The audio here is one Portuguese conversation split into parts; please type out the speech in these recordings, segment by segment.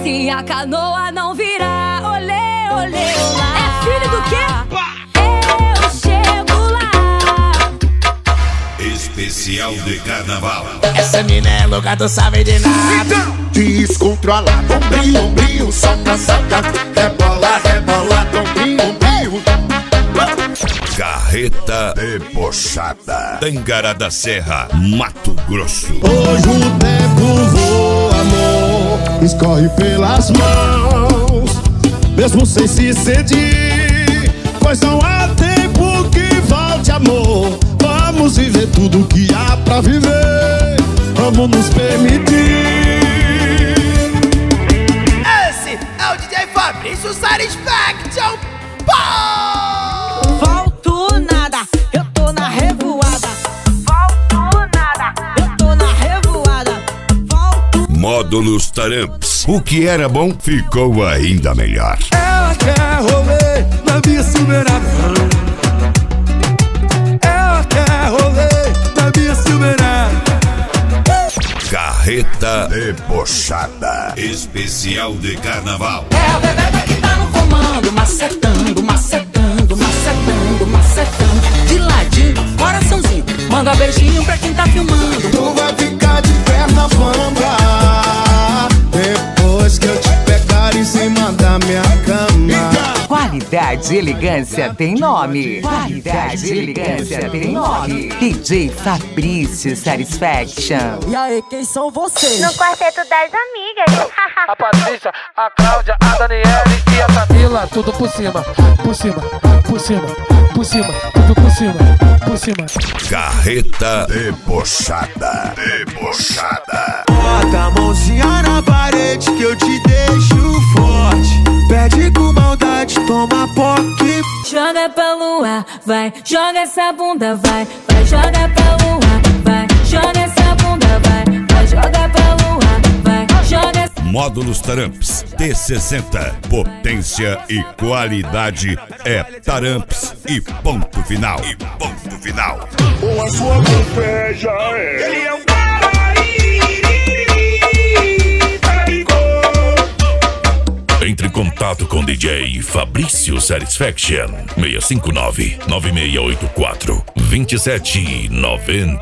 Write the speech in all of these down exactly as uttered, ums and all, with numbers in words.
se a canoa não virar. Olê, olê, olá. É filho do quê? Eu chego lá. Especial de carnaval. Essa mina é louca, tu sabe de nada. Descontrola, ombrinho, ombrinho, soca, soca. Rebola, rebola, ombrinho, ombrinho. Carreta debochada. Tangará da Serra, Mato Grosso. Hoje o tempo voa, amor, escorre pelas mãos, mesmo sem se sentir, pois não há tempo que volte, amor. Vamos viver tudo que há pra viver, vamos nos permitir. Esse é o D J Fabrício Satisfaction. Pô! Falto nada, eu tô na revoada. Falto nada, eu tô na revoada. Falto... Módulos Taramps. O que era bom ficou ainda melhor. Ela quer rolê na minha Silverado. Ela quer rolê na minha Silverado. Carreta debochada. Especial de carnaval. É a bebê que tá no comando, macetando, macetando, macetando, macetando. De ladinho, coraçãozinho, manda beijinho pra quem tá filmando. Tu vai ficar de perna bamba depois que eu te pegar em cima da minha cama. Qualidade e elegância tem nome. Qualidade e elegância tem nome. D J Fabrício Satisfaction. E aí, quem são vocês? No quarteto das amigas. A Patrícia, a Cláudia, a Daniele e a Camila. Tudo por cima, por cima, por cima, por cima, tudo por cima, por cima. Carreta debochada. Debochada. Bota a mãozinha na parede que eu te deixo forte. Pede com maldade, toma poque. Joga pra lua, vai, joga essa bunda, vai, vai, joga pra lua, vai, joga essa bunda, vai, vai, joga pra lua, vai, joga essa... Módulos Taramps T sessenta. Potência e qualidade é Taramps e ponto final. E ponto final. Com a sua inveja é. Ele é um Entre em contato com D J Fabrício Satisfaction. seis cinco nove, nove seis oito quatro, dois sete nove zero.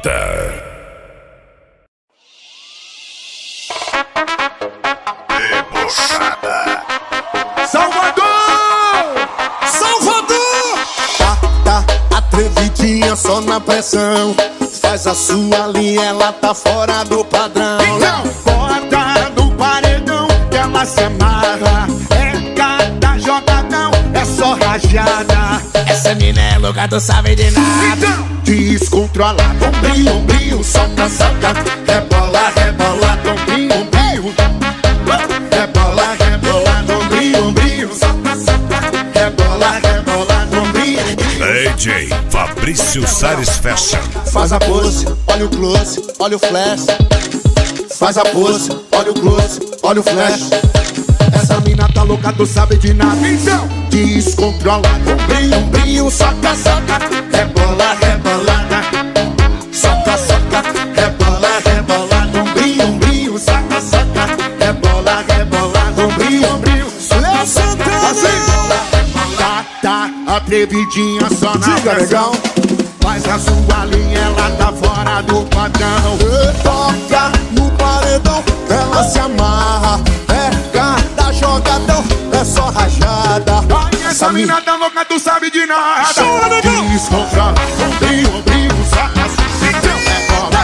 Debochada. Salvador! Salvador! Tá, tá, atrevidinha só na pressão. Faz a sua linha, ela tá fora do padrão. Então, bota no paredão que ela se amarra. É cada jogadão, é só rajada. Essa mina é louca, tu sabe de nada. Então, descontrola, ombrinho, ombrinho, soca, soca. Rebola, rebola, ombrinho, ombrinho. Rebola, rebola, ombrinho, ombrinho. Soca, soca. Rebola, rebola, ombrinho. D J Fabrício Satisfaction. Faz a pose, olha o close, olha o flash. Faz a pose, olha o close, olha o flash. Essa mina tá louca, tu sabe de nada. Então, descontrola, ombrinho, ombrinho, soca, soca. Rebola, rebolada. Soca, soca, rebola, rebolada. Ombrinho, ombrinho, soca, soca. Rebola, rebolada. Ombrinho, ombrinho. Léo Santana. Tá, tá, atrevidinha só na pressão. Faz a sua linha, ela tá fora do padrão. Toca no paredão, ela se amarra. É cada jogadão, é só rajada. Essa mina tá louca, tu sabe de nada. Descontrola, ombrinho, ombrinho, saca, então rebola,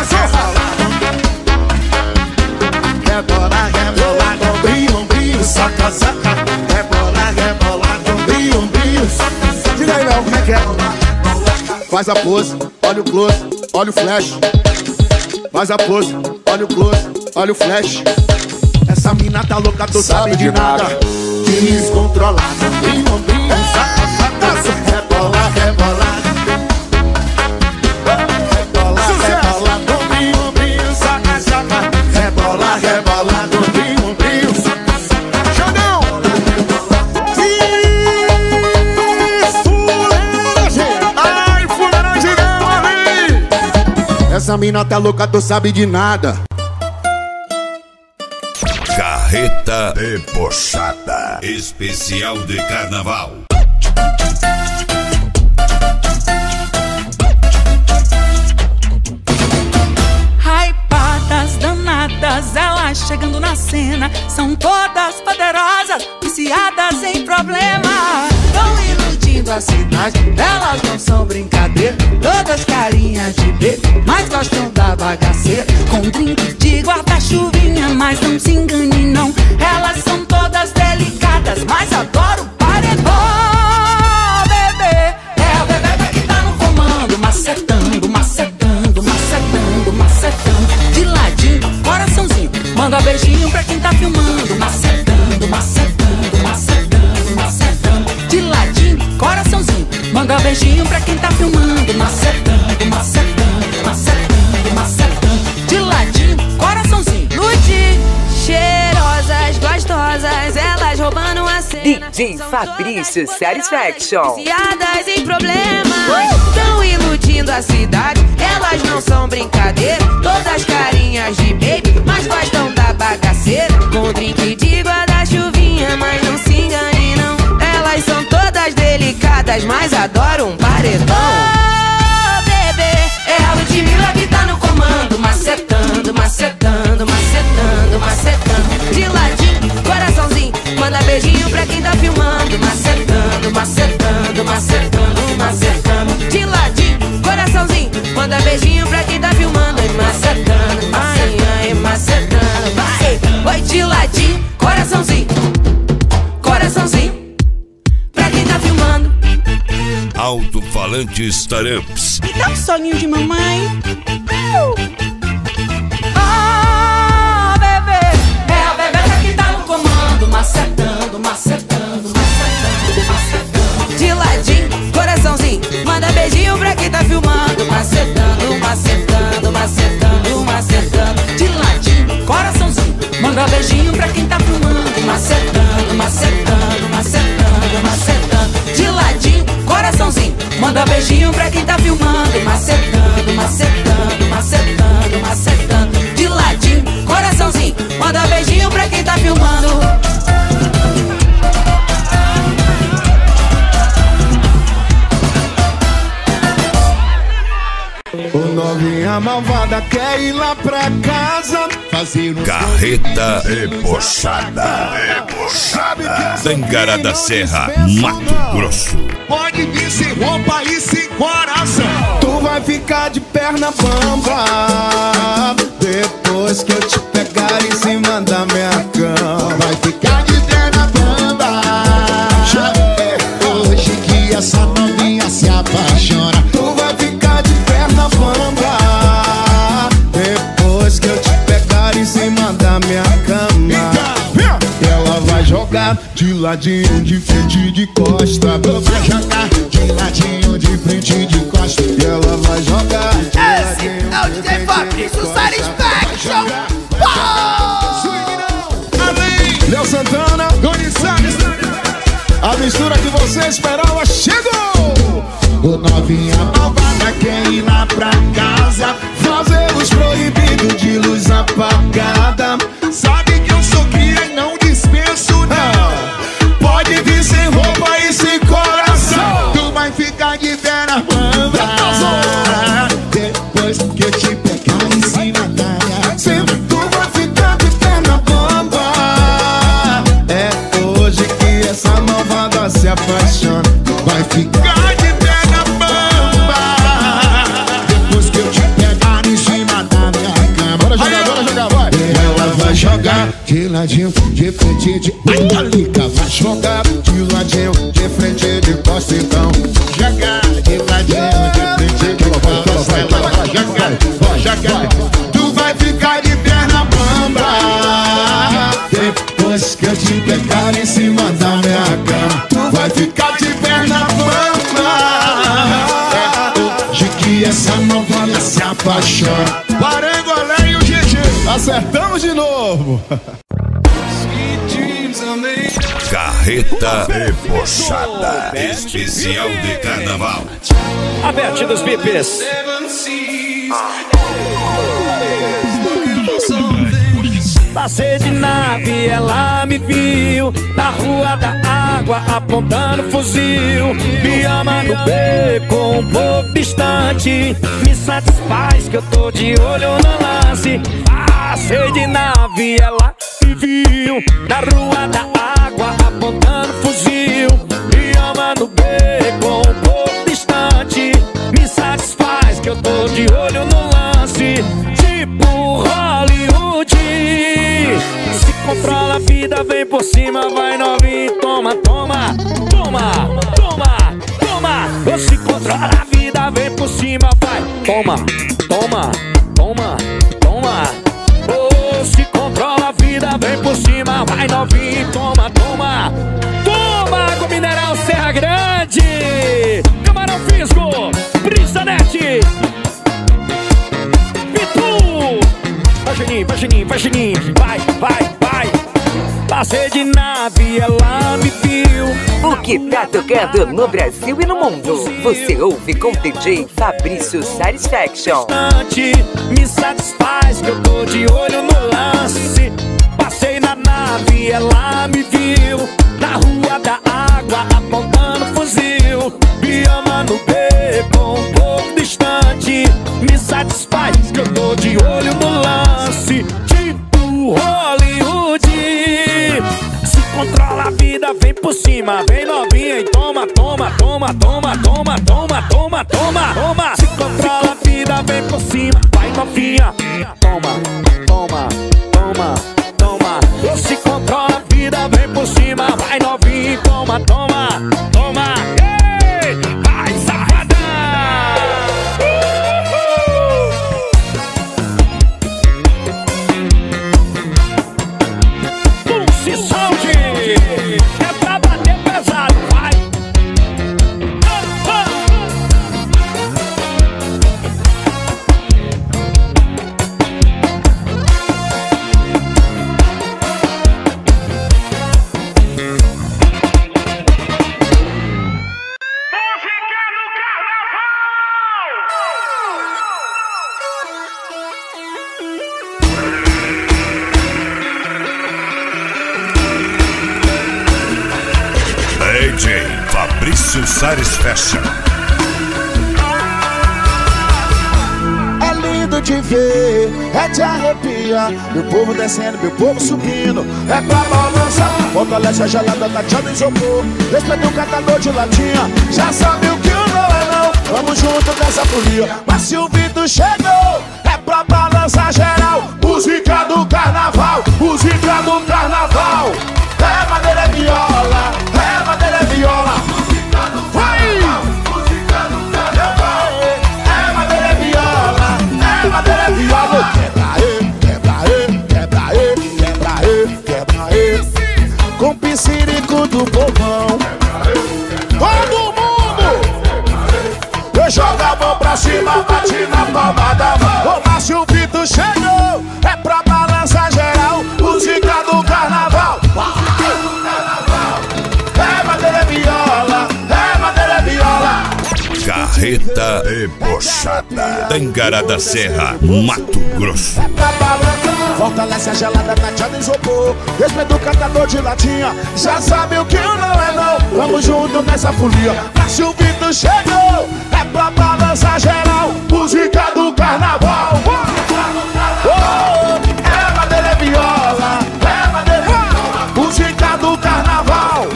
rebola, rebola, ombrinho, ombrinho, saca, saca, rebola, rebola, ombrinho, ombrinho, saca, saca. Diga aí, Léo, como é que é? Faz a pose, olha o close, olha o flash. Faz a pose, olha o close, olha o flash. Essa mina tá louca, tu sabe de nada. Descontrolada, ombrinho, ombrinho, saca, saca, rebola, rebola. Rebola, rebola, ombrinho, ombrinho, saca, saca. Rebola, rebola, ombrinho, ombrinho, saca, saca. Xandão! Essa mina tá louca, tu sabe de nada. Carreta debochada. Especial de carnaval. Hypadas, danadas, elas chegando na cena. São todas poderosas, viciadas em problema. Tão iludindo a cidade, elas não são brincadeira. Todas carinhas de bebê, mas gostam da bagaceira. Com drink de guarda-chuvinha, mas não se engane não. Elas são todas delicadas, mas adoram paredão, bebê. É o bebê que tá no comando, macetando, macetando, macetando, macetando. De ladinho, coraçãozinho, manda beijinho pra quem tá filmando. Macetando, macetando, macetando, macetando. De ladinho, coraçãozinho, manda beijinho pra quem tá filmando. Macetando, macetando, macetando, macetando. De ladinho, coraçãozinho. Lude, cheirosas, gostosas, elas roubando a cena. D J Fabrício Satisfaction. Viciadas em problemas, tão iludindo a cidade. Elas não são brincadeira, todas carinhas de baby, mas gostam da bagaceira. Com drink de guarda-chuvinha, mas não se engane não. Elas são todas delicadas, mas adoram um paredão. Oh, bebê, é a Ludmilla que tá no comando. Macetando, macetando, macetando, macetando. De ladinho, coraçãozinho, manda beijinho pra quem tá filmando. Macetando, macetando, macetando, macetando. De ladinho, coraçãozinho, manda beijinho pra quem tá filmando. E macetando, ai, ai, macetando, vai. Oi, de ladinho, coraçãozinho, coraçãozinho, pra quem tá filmando. Alto-falantes Taramps. Me dá um soninho de mamãe. Ah, bebê, é a bebê que tá no comando. Macetando, macetando, macetando, macetando. De ladinho, coraçãozinho, manda beijinho pra quem tá filmando. Macetando, macetando, macetando, macetando. De ladinho, coraçãozinho, manda beijinho pra quem tá filmando. Macetando, macetando, macetando, macetando. De ladinho, coraçãozinho, manda beijinho pra quem tá filmando. Macetando, macetando, macetando, macetando. De ladinho, coraçãozinho, manda beijinho pra quem tá filmando. O novinha malvada quer ir lá pra casa fazer um Carreta debochada. Debochada. Tangará da Serra, Mato Grosso. Pode vir sem roupa e sem coração. Tu vai ficar de perna bamba depois que eu te pegar em cima da minha cama. Vai ficar de perna bamba hoje que essa novinha se apaixona. Tu vai ficar de perna bamba depois que eu te pegar em cima da minha cama. Ela vai jogar de ladinho, de frente, de costa. Vai jogar de ladinho, de frente, de costa. E ela vai jogar de Esse ladinho, é o D J Fabrício Satisfaction. Léo Santana, Doni Salles. A mistura que você esperava chegou. O novinha malvada quer ir lá pra casa fazer os proibidos de luz apagada. Sabe que eu sou cria e não dispenso não. Pode vir sem roupa e sem coração. Tu vai ficar de perna bamba depois que eu te pegar em cima da minha cama. Tu vai ficar de perna bamba. É hoje que essa malvada se apaixona. Vai ficar de perna bamba depois que eu te pegar em cima da minha cama. Bora jogar, bora jogar, vai. Ela vai jogar de ladinho, de frente, de Italica. Vai jogar de ladinho, de frente, de costa. Então jogar de ladinho, de frente, de costa. Ela vai jogar, vai jogar. Tu vai ficar de perna bamba depois que eu te pegar em cima da minha cama. Tu vai ficar de perna bamba hoje que essa novela se apaixona. Parangolé e o G G, acertamos de novo. Carreta debochada. Especial de carnaval. Aperte dos bipes. Passei de nave, ela me viu na rua da água, apontando fuzil. Me ama no beco, um pouco distante. Me satisfaz que eu tô de olho no lance. Passei de nave, ela me viu na rua da água, apontando fuzil. Me ama no beco, um pouco distante. Me satisfaz que eu tô de olho no lance. Tipo Hollywood, se controla a vida, vem por cima, vai novinho, toma, toma, toma, toma, toma. Ou se controla a vida, vem por cima, vai, toma, toma, toma, toma. Ou se controla a vida, vem por cima, vai novinho, toma, toma, toma. Água mineral Serra Grande, Camarão Fisco, Brisanete, vai Juninho, vai Juninho, vai Juninho, vai, vai, vai. Passei de nave, ela me viu. O que tá tocando no Brasil e no mundo, você ouve com D J Fabrício Satisfaction. Me satisfaz que eu tô de olho no lance. Passei na nave, ela me viu na rua da água, apontando fuzil. Me ama no beco, um pouco distante. Me satisfaz que eu tô de olho no lance. Tipo Hollywood, se controla a vida, vem por cima, vem novinha e toma, toma, toma, toma, toma, toma, toma, toma, toma. Se controla a vida, vem por cima, vai novinha, toma, toma, toma, toma. Ou se controla a vida, vem por cima, vai novinha e toma, toma, toma. Ei, vai safada. É pra bater pesado, vai! D J Fabrício Satisfaction. É lindo de ver, é de arrepiar. Meu povo descendo, meu povo subindo. É pra balançar, fortalece a gelada, tateada em isopor. Respeita o catador de latinha, já sabe o que o não é não. Vamos junto nessa folia, mas se o Vitor chegou, é pra balançar geral. Música do carnaval, música do carnaval. É madeira, é viola, é madeira, é viola. Música do carnaval, música do carnaval. É madeira, é viola, é madeira, é viola. Quebra aí, quebra aí, quebra aí, quebra aí, quebra aí. Com piscirico do povão. Todo mundo! Eu jogo a mão pra cima, bate na palma da mão. Ô, Márcio Vitor chegou, é pra balançar geral. Música do carnaval. É madeira, é viola, é madeira, é viola. Carreta debochada, Tangará Serra, Mato Grosso. É pra balançar, fortalece a gelada, tateada em isopor. Respeita o catador de latinha, já sabe o que o não é não. Vamos junto nessa folia, mas o Vitor chegou. É pra balançar geral, música do carnaval. Oh, é madeira, é viola, é madeira, é viola. Música do carnaval.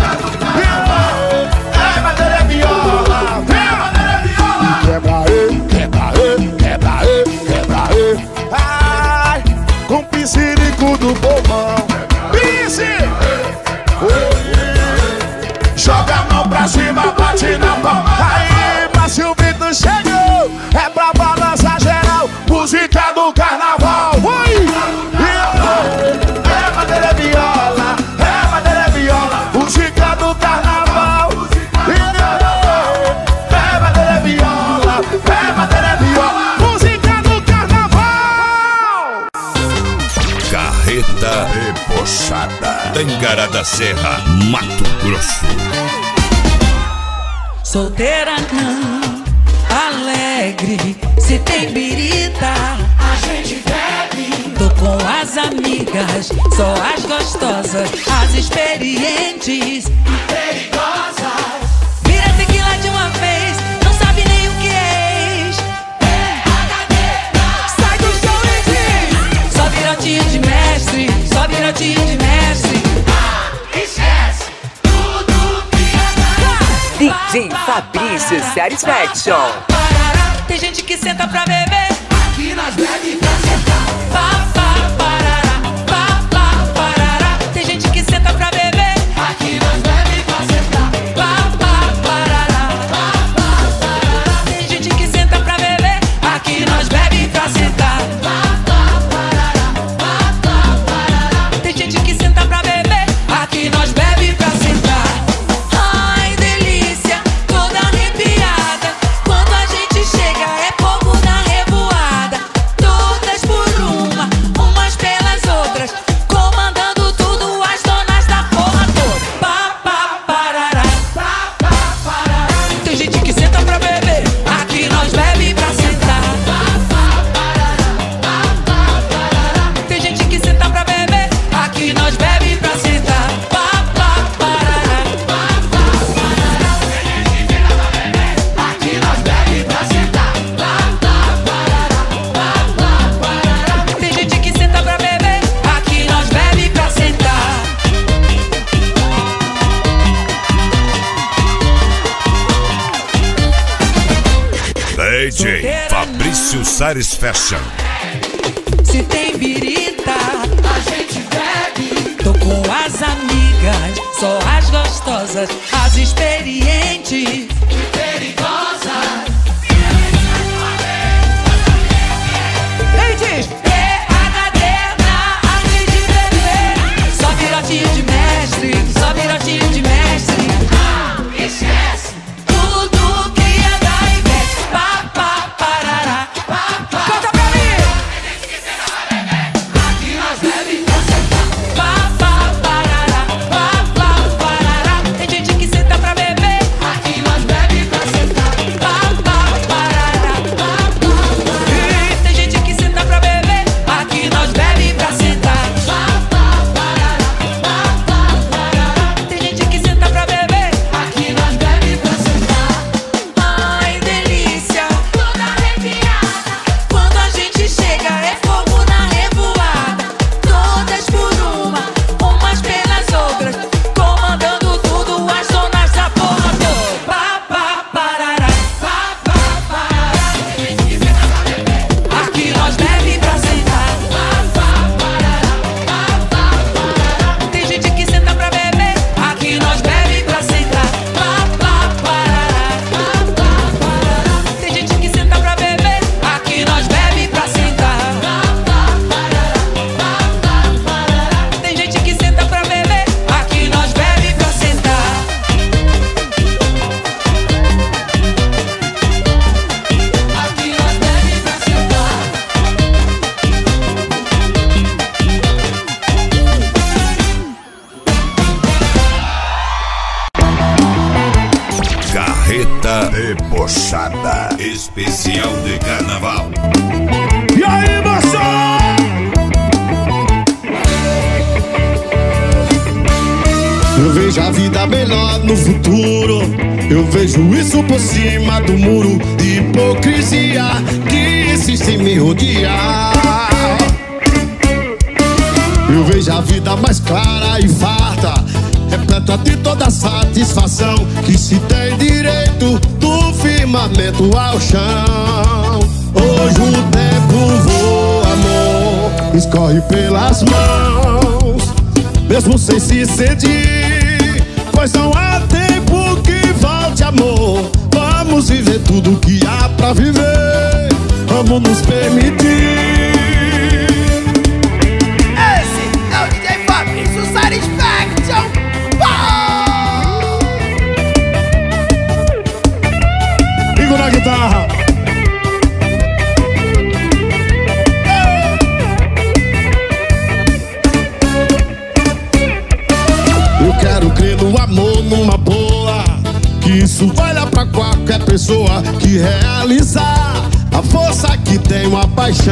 É madeira, é viola, é madeira, é viola. Quebra aí, quebra aí, quebra aí, quebra aí. Ai, com piscirico do povão. Pisse! Joga a mão pra cima, bate na palma. Aí, mas se o Vitor chegou, é pra balançar geral. Música do carnaval. Oi! É madeira, é viola, é madeira, é viola. Música do carnaval. É madeira, é viola, é madeira, é viola. Música do carnaval. Carreta debochada, Tangará Serra, Mato Grosso. Solteira não, alegre. Se tem birita, a gente bebe. Tô com as amigas, só as gostosas, as experientes e perigosas. Vira tequila de uma vez, não sabe nem o que é ex. Sai do chão e diz: só virotinho de mestre, só virotinho de mestre. Ah, esquece tudo que é D J Fabrício Satisfaction. Tem gente que senta pra beber, aqui nós bebe pra sentar. Pá, pá, parará, pá, pá, parará. Tem gente que senta pra beber, aqui nós bebe pra sentar. Pá, pá, parará, pá, pá, parará. Tem gente que senta pra beber, aqui nós bebe pra sentar. Pá, pá, parará, pá, pá, parará. Tem gente que senta pra beber, aqui nós bebe pra sentar. Ai, delícia, toda arrepiada. Quando a gente chega é fogo na revoada. Todas por uma, umas pelas outras, comandando tudo, as donas da porra toda. Pá, pá, parará, pá, pá, parará. Tem gente que senta pra beber, aqui nós bebe pra sentar. Pá, pá, parará, pá, pá, parará. Tem gente que senta pra beber, aqui nós bebe pra sentar. Pá, pá, parará, pá, pá, parará. Aqui nós bebe pra sentar. Pá, pá, parará, pá, pá, parará. Tem gente que senta pra beber, aqui nós bebe pra sentar. D J Fabrício Satisfaction. Se tem birita, a gente bebe. Tô com as amigas, só as gostosas, as experientes e perigosas. Ele diz: P H D na arte de beber. Só virotinho de mestre, só virotinho de mestre. Ah, esquece tudo que é da Ivete. Pá, pá, parará, pá, pá. Canta pra mim! Aqui nós bebe pra sentar. Pá, pá, parará, pá, pá, parará. Tem gente que senta pra beber, aqui nós bebe pra sentar. Pá, pá, parará, pá, pá, parará. Tem gente que senta pra beber, aqui nós bebe pra sentar. Pá, pá, parará, pá, pá, parará. Tem gente que senta pra beber, aqui nós bebe pra sentar. Ai, delícia, toda arrepiada. Quando a gente chega é fogo na revoada. Todas por uma, umas pelas outras, comandando tudo, as donas da porra toda. Pá, pá, parará, pá, pá, parará. Aqui nós bebe pra sentar. Pá, pá, parará, pá, pá, parará. Tem gente que senta pra beber, aqui nós bebe pra sentar. Pá, pá, parará, pá, pá, parará. Tem gente que senta pra beber, aqui nós bebe pra sentar. Pá, pá, parará, pá, pá, parará. Tem gente que senta pra beber, aqui nós bebe pra sentar. Aqui nós bebe pra sentar. Carreta debochada. Especial de carnaval. E aí, moção? Eu vejo a vida melhor no futuro. Eu vejo isso por cima do muro de hipocrisia que insiste em me rodear. Eu vejo a vida mais clara e farta, repleta de toda satisfação, que se tem direito do firmamento ao chão. Hoje o tempo voa, amor, escorre pelas mãos, mesmo sem se sentir, pois não há tempo que volte, amor. Vamos viver tudo que há pra viver, vamos nos permitir. Esse é o D J Fabrício Satisfaction. Igor na guitarra. Eu quero crer no amor, numa boa, que isso vale pra qualquer pessoa que realizar a força que tem uma paixão.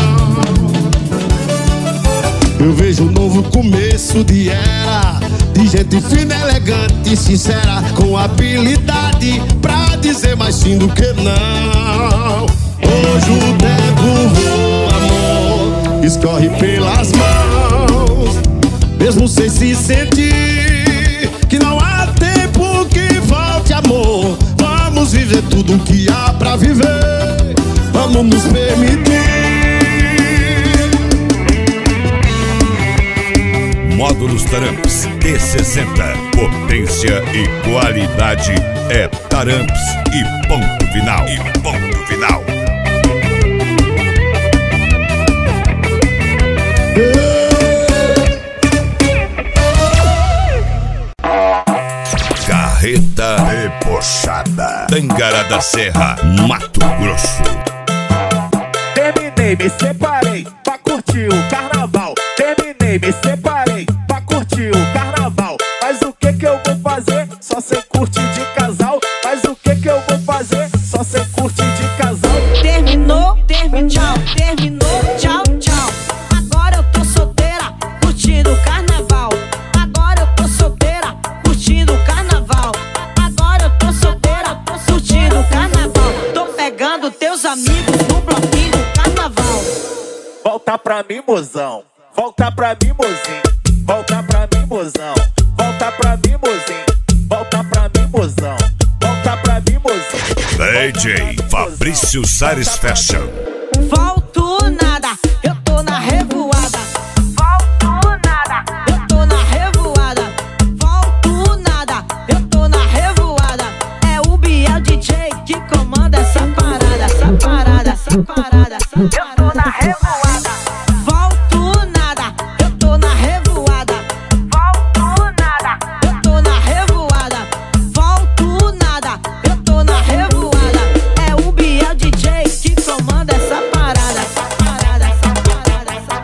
Eu vejo um novo começo de era, de gente fina, elegante e sincera, com habilidade pra dizer mais sim do que não. Hoje o tempo voa, amor, escorre pelas mãos, mesmo sem se sentir que não há tempo que falte, amor. Vamos viver tudo que há pra viver, vamos nos permitir. Módulos Taramps T sessenta. Potência e qualidade é Taramps e ponto final. E ponto final. Carreta Debochada, Tangará da Serra, Mato Grosso. Terminei, me separei pra curtir o carnaval. Terminei, me separei pra curtir o carnaval. Mas o que que eu vou fazer? Só sem curtir de casal. Mas o que que eu vou fazer? Só sem curtir de casal. Terminou, terminou, tchau, terminou, tchau, tchau. Agora eu tô solteira, curtindo o carnaval. Agora eu tô solteira, curtindo o carnaval. Agora eu tô solteira, curtindo o carnaval. Tô pegando teus amigos no bloquinho do carnaval. Volta pra mim, mozão. Volta pra mim, mozinho. Volta pra mim, mozão. Volta pra mim, mozinho. Volta pra mim, mozão. Volta pra mim, mozinho. D J Fabrício Sares Fashion. Volto nada, eu tô na revoada. Volto nada, eu tô na revoada. Volto nada, eu tô na revoada. É o Biel D J que comanda essa parada, essa parada, essa parada, essa parada. Eu tô na revoada. Volto nada, eu tô na revoada. Volto nada, eu tô na revoada. Volto nada, eu tô na revoada. É o Biel D J que comanda essa parada, essa parada, essa parada, essa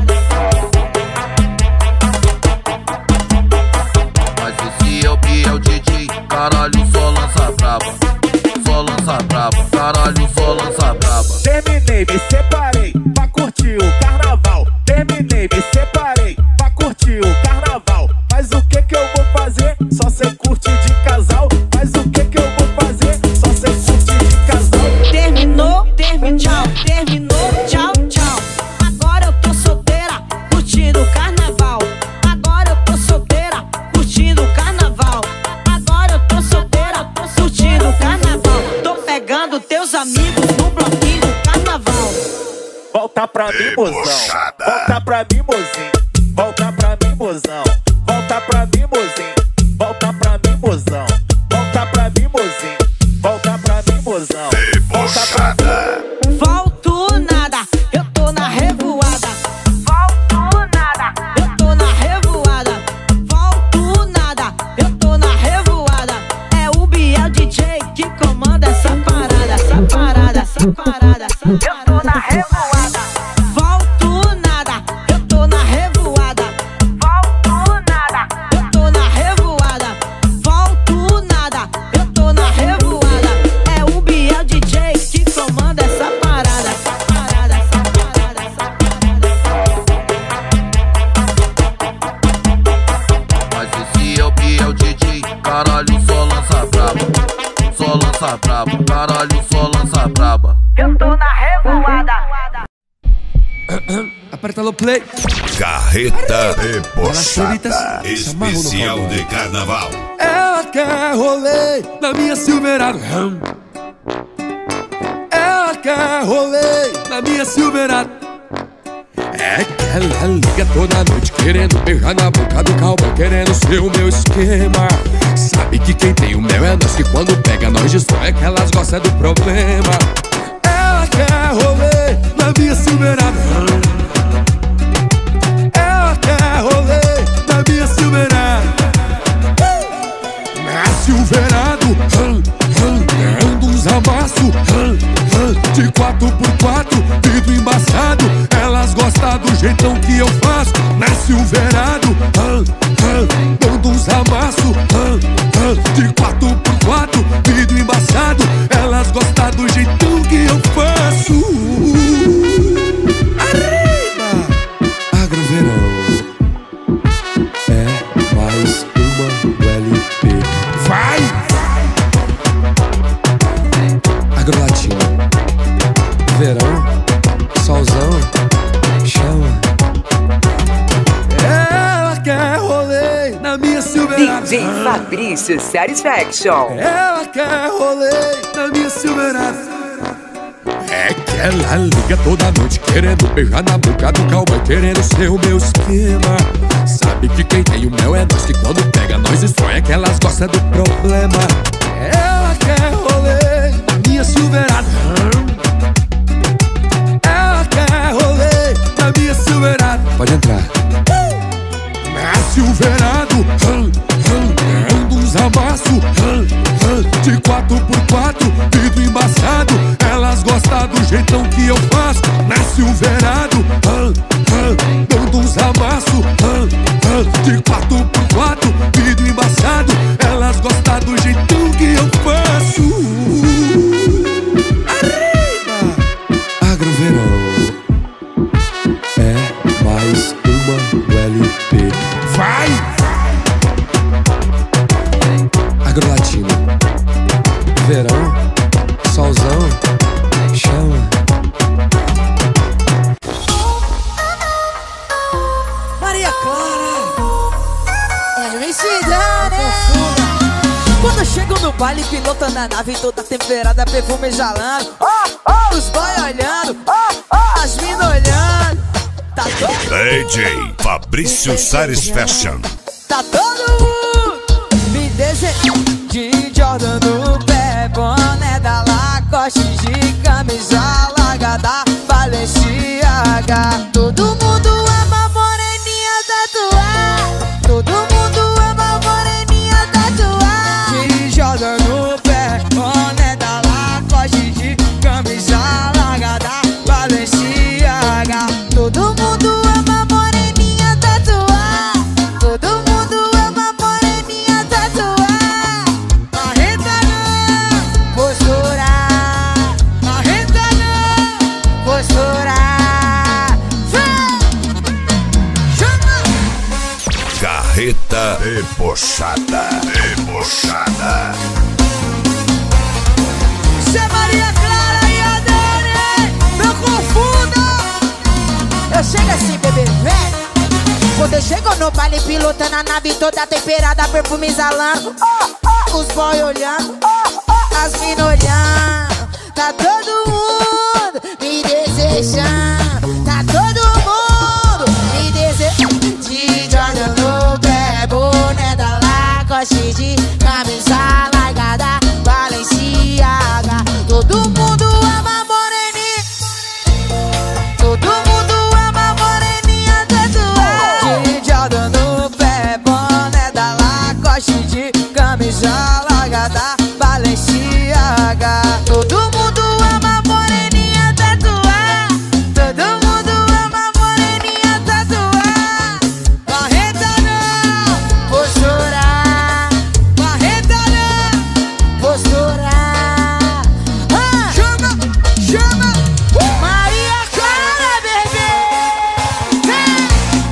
parada. Mas esse é o Biel D J, caralho, só lança braba. Só lança braba, caralho, só lança braba. Terminei, me separei pra curtir o carnaval. Terminei, me separei pra curtir o carnaval. Mas o que que eu vou fazer? Só sem curtir de casal. Mas o que que eu vou fazer? Só sem curtir de casal. Terminou, terminou, tchau, terminou, tchau, tchau. Agora eu tô solteira, curtindo o carnaval. Agora eu tô solteira, curtindo o carnaval. Agora eu tô solteira, curtindo o carnaval. Tô pegando teus amigos no bloquinho do carnaval. Volta pra mim, mozão. Volta pra mim, mozinho. Volta pra mim, mozão. Volta pra mim, mozinho. Volta pra mim, mozão. Volta pra mim, mozinho. Volta pra mim, mozão. Volta pra mim. Volto nada, eu tô na revoada. Volto nada, eu tô na revoada. Volto nada, eu tô na revoada. É o Biel D J que comanda essa parada, essa parada, essa parada, essa parada. Eu tô na revoada. Volto nada, eu tô na revoada. Volto nada, eu tô na revoada. Volto nada, eu tô na revoada. É o Biel D J que comanda essa parada, essa parada, essa parada, essa parada. Mas esse é o Biel D J, caralho, só lança braba. Só lança braba, caralho, só lança braba. Eu tô na revoada. Aperta o play. Carreta Debochada, especial de carnaval. Ela quer rolê na minha Silverado. Ela quer rolê na minha Silverado. É que ela liga toda noite querendo beijar na boca do cowboy, querendo ser o meu esquema. Sabe que quem tem o mel é nós, que quando pega nós destrói, é que elas gostam do problema. Ela quer rolê na minha Silverado. Ela quer rolê na minha Silverado. Na Silverado, ando uns amassos de quatro por quatro, vidro embaçado. Elas gostam do jeitão que eu faço. Na Silverado, dando uns amassos de quatro por quatro, na minha Silverado. D J Fabrício Satisfaction. Ela quer rolê na minha Silverado. É que ela liga toda noite querendo beijar na boca do cowboy, querendo ser o meu esquema. Sabe que quem tem o mel é nós, que quando pega nós estranha que elas gostam do problema. Ela quer rolê na minha Silverado. Ela quer rolê na minha Silverado. Pode entrar. Na Silverado, hum, hum, ando uns amassos, hum, hum, de quatro por quatro, vidro embaçado. Elas gostam do jeitão que eu faço. Na Silverado, hum, hum, dando uns amassos, hum, hum, de quatro por quatro, vidro embaçado. Elas gostam do jeitão que eu faço. Arriba! Agroverão é mais uma L P. Vai! Agrolatina, verão, solzão, chama. Maria Clara, é vencida, né? Quando eu chego no baile, pilota na nave toda temperada, perfume exalando. Oh, oh, os boy olhando, oh, oh, as mina olhando. Tá todo D J Fabrício Satisfaction. Tá todo mundo me desejando. De Jordan no pé, boné da Lacoste, de camisa larga da Balenciaga. Todo mundo ama moreninha tatuar. Todo mundo ama moreninha tatuar. De Jordan no pé, boné da Lacoste, de camisa larga da Balenciaga. Todo mundo ama moreninha tatuar. Todo mundo ama moreninha tatuar. Marreta não, postura. Marreta não, postura. Chama! Carreta debochada, debochada. Isso é Maria Clara e a Dani. Não confunda. Eu chego assim, bebê, vem. Quando eu chego no baile, pilotando a nave toda temperada, perfume exalando. Oh, oh, os boy olhando, oh, oh, as mina olhando. Tá todo mundo me desejando. Tá todo mundo me desejando. De Jordan no pé, boné da Lacoste, de camisa largada, Balenciaga. Todo mundo ama moreninha. Todo mundo ama moreninha tatuada. De Jordan no pé, boné da Lacoste, de camisa larga da Balenciaga. Todo mundo ama moreninha tatuada. Todo mundo ama moreninha tatuada. Barreta não, postura. Barreta não, postura. Ah, chama, chama. Maria Clara, bebê. Vem.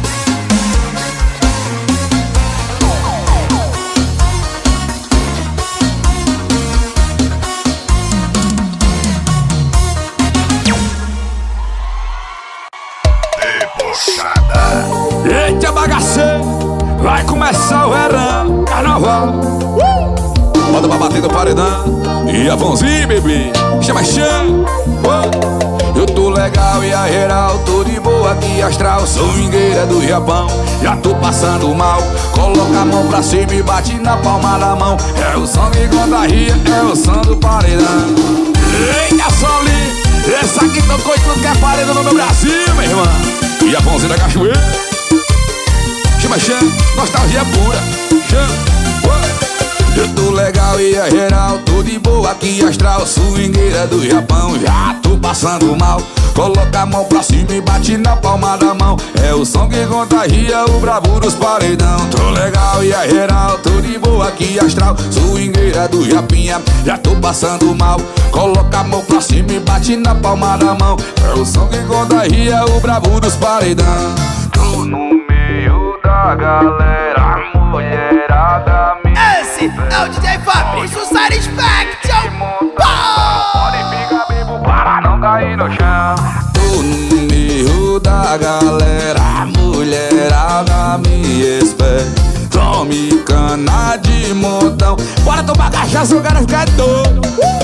Debochada. Eita bagaceiro, vai começar o verão, carnaval. Uh! Bota pra bater no paredão. E a Fonzinha, bebê, chama chama. Uh! Eu tô legal e a geral, tô de boa aqui astral. Sou swingueira do Japão, já tô passando mal. Coloca a mão pra cima e bate na palma da mão. É o som que contagia, é o som do paredão. Eita Solinho, essa aqui tocou em tudo que é paredão no meu Brasil, meu irmão. E a Fonzinha da Cachoeira. Chama, chama, nostalgia pura. Chama, eu tô legal e é geral, tô de boa aqui astral. Swingueira do Japão, já tô passando mal. Coloca a mão pra cima e bate na palma da mão. É o som que contagia o bravo dos paredão. Tô legal e é geral, tô de boa aqui astral. Swingueira do Japinha, já tô passando mal. Coloca a mão pra cima e bate na palma da mão. É o som que contagia o bravo dos paredão. Tô no meio da galera, mulherada me. Esse é o D J Fabrício Satisfaction. Pode ficar vivo para não cair no chão. Tô no meio da galera, mulherada me espera. Tô tome cana de montão. Bora tomar cachaça, o cara ficar doido.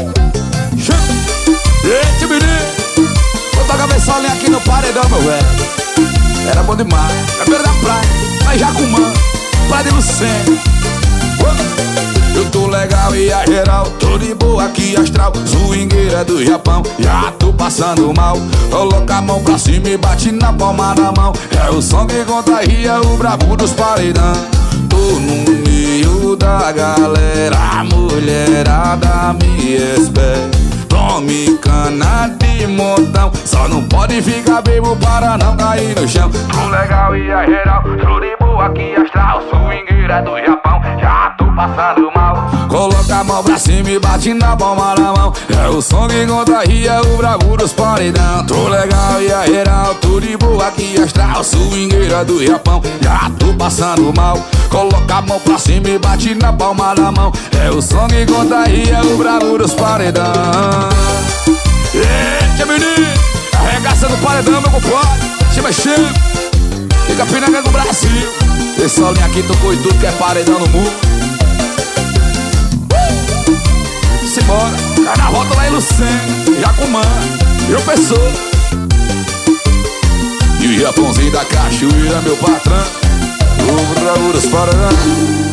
Eita, menino, vou tocar minha solinha aqui no paredão, meu velho. Era bom demais, na beira da praia, mas Jacumã, praia de Lucena. Eu tô legal e a geral, tô de boa aqui astral. Swingueira do Japão, já tô passando mal. Coloca a mão pra cima e bate na palma da mão. É o som que contagia o brabo dos paredão. Tô no meio da galera, a mulherada me espera. Tome cana de montão, só não pode ficar bebo para não cair no chão. Tô legal e a geral, tô de boa aqui astral. Swingueira do Japão, já tô passando mal. Coloca a mão pra cima e bate na palma da mão. É o som que contagia o brabo dos paredão. Tô legal e a geral, tô de boa aqui astral. Swingueira do Japão, já tô passando mal. Coloca a mão pra cima e bate na palma da mão. É o som que contagia o brabo dos paredão. Eita, menino, arregaçando o paredão, meu compadre. Se mexendo, fica pinanga do Brasil. Esse solinho aqui tocou em tudo que é paredão no mundo. Simbora, carnaval tá lá em Lucena, Jacumã, João Pessoa. E o Japãozinho da Cachoeira, meu patrão, o bravo dos paredão.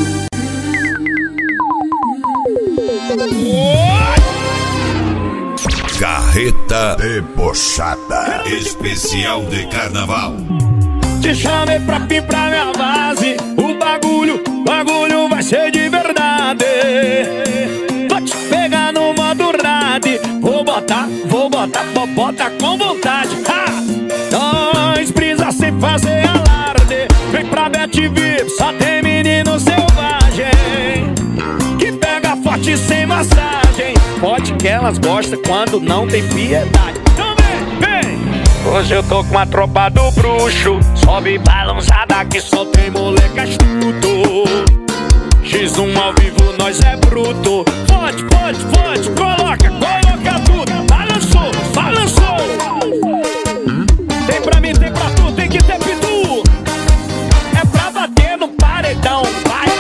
Carreta debochada, especial de carnaval. Te chamei pra vir pra minha base. O bagulho, bagulho vai ser de verdade. Vou te pegar no modo rade. Vou botar, vou botar, vou botar com vontade. Ha! Nós brisa sem fazer alarde. Vem pra Bet V I P, só tem menino selvagem que pega forte sem massagem. Forte que elas gostam quando não tem piedade. Então vem, vem. Hoje eu tô com a tropa do bruxo. Sobe balançada que só tem moleque astuto. X um ao vivo, nós é bruto. Forte, forte, forte, coloca, coloca tudo. Balançou, balançou. Tem pra mim, tem pra tu, tem que ter pitu. É pra bater no paredão, vai.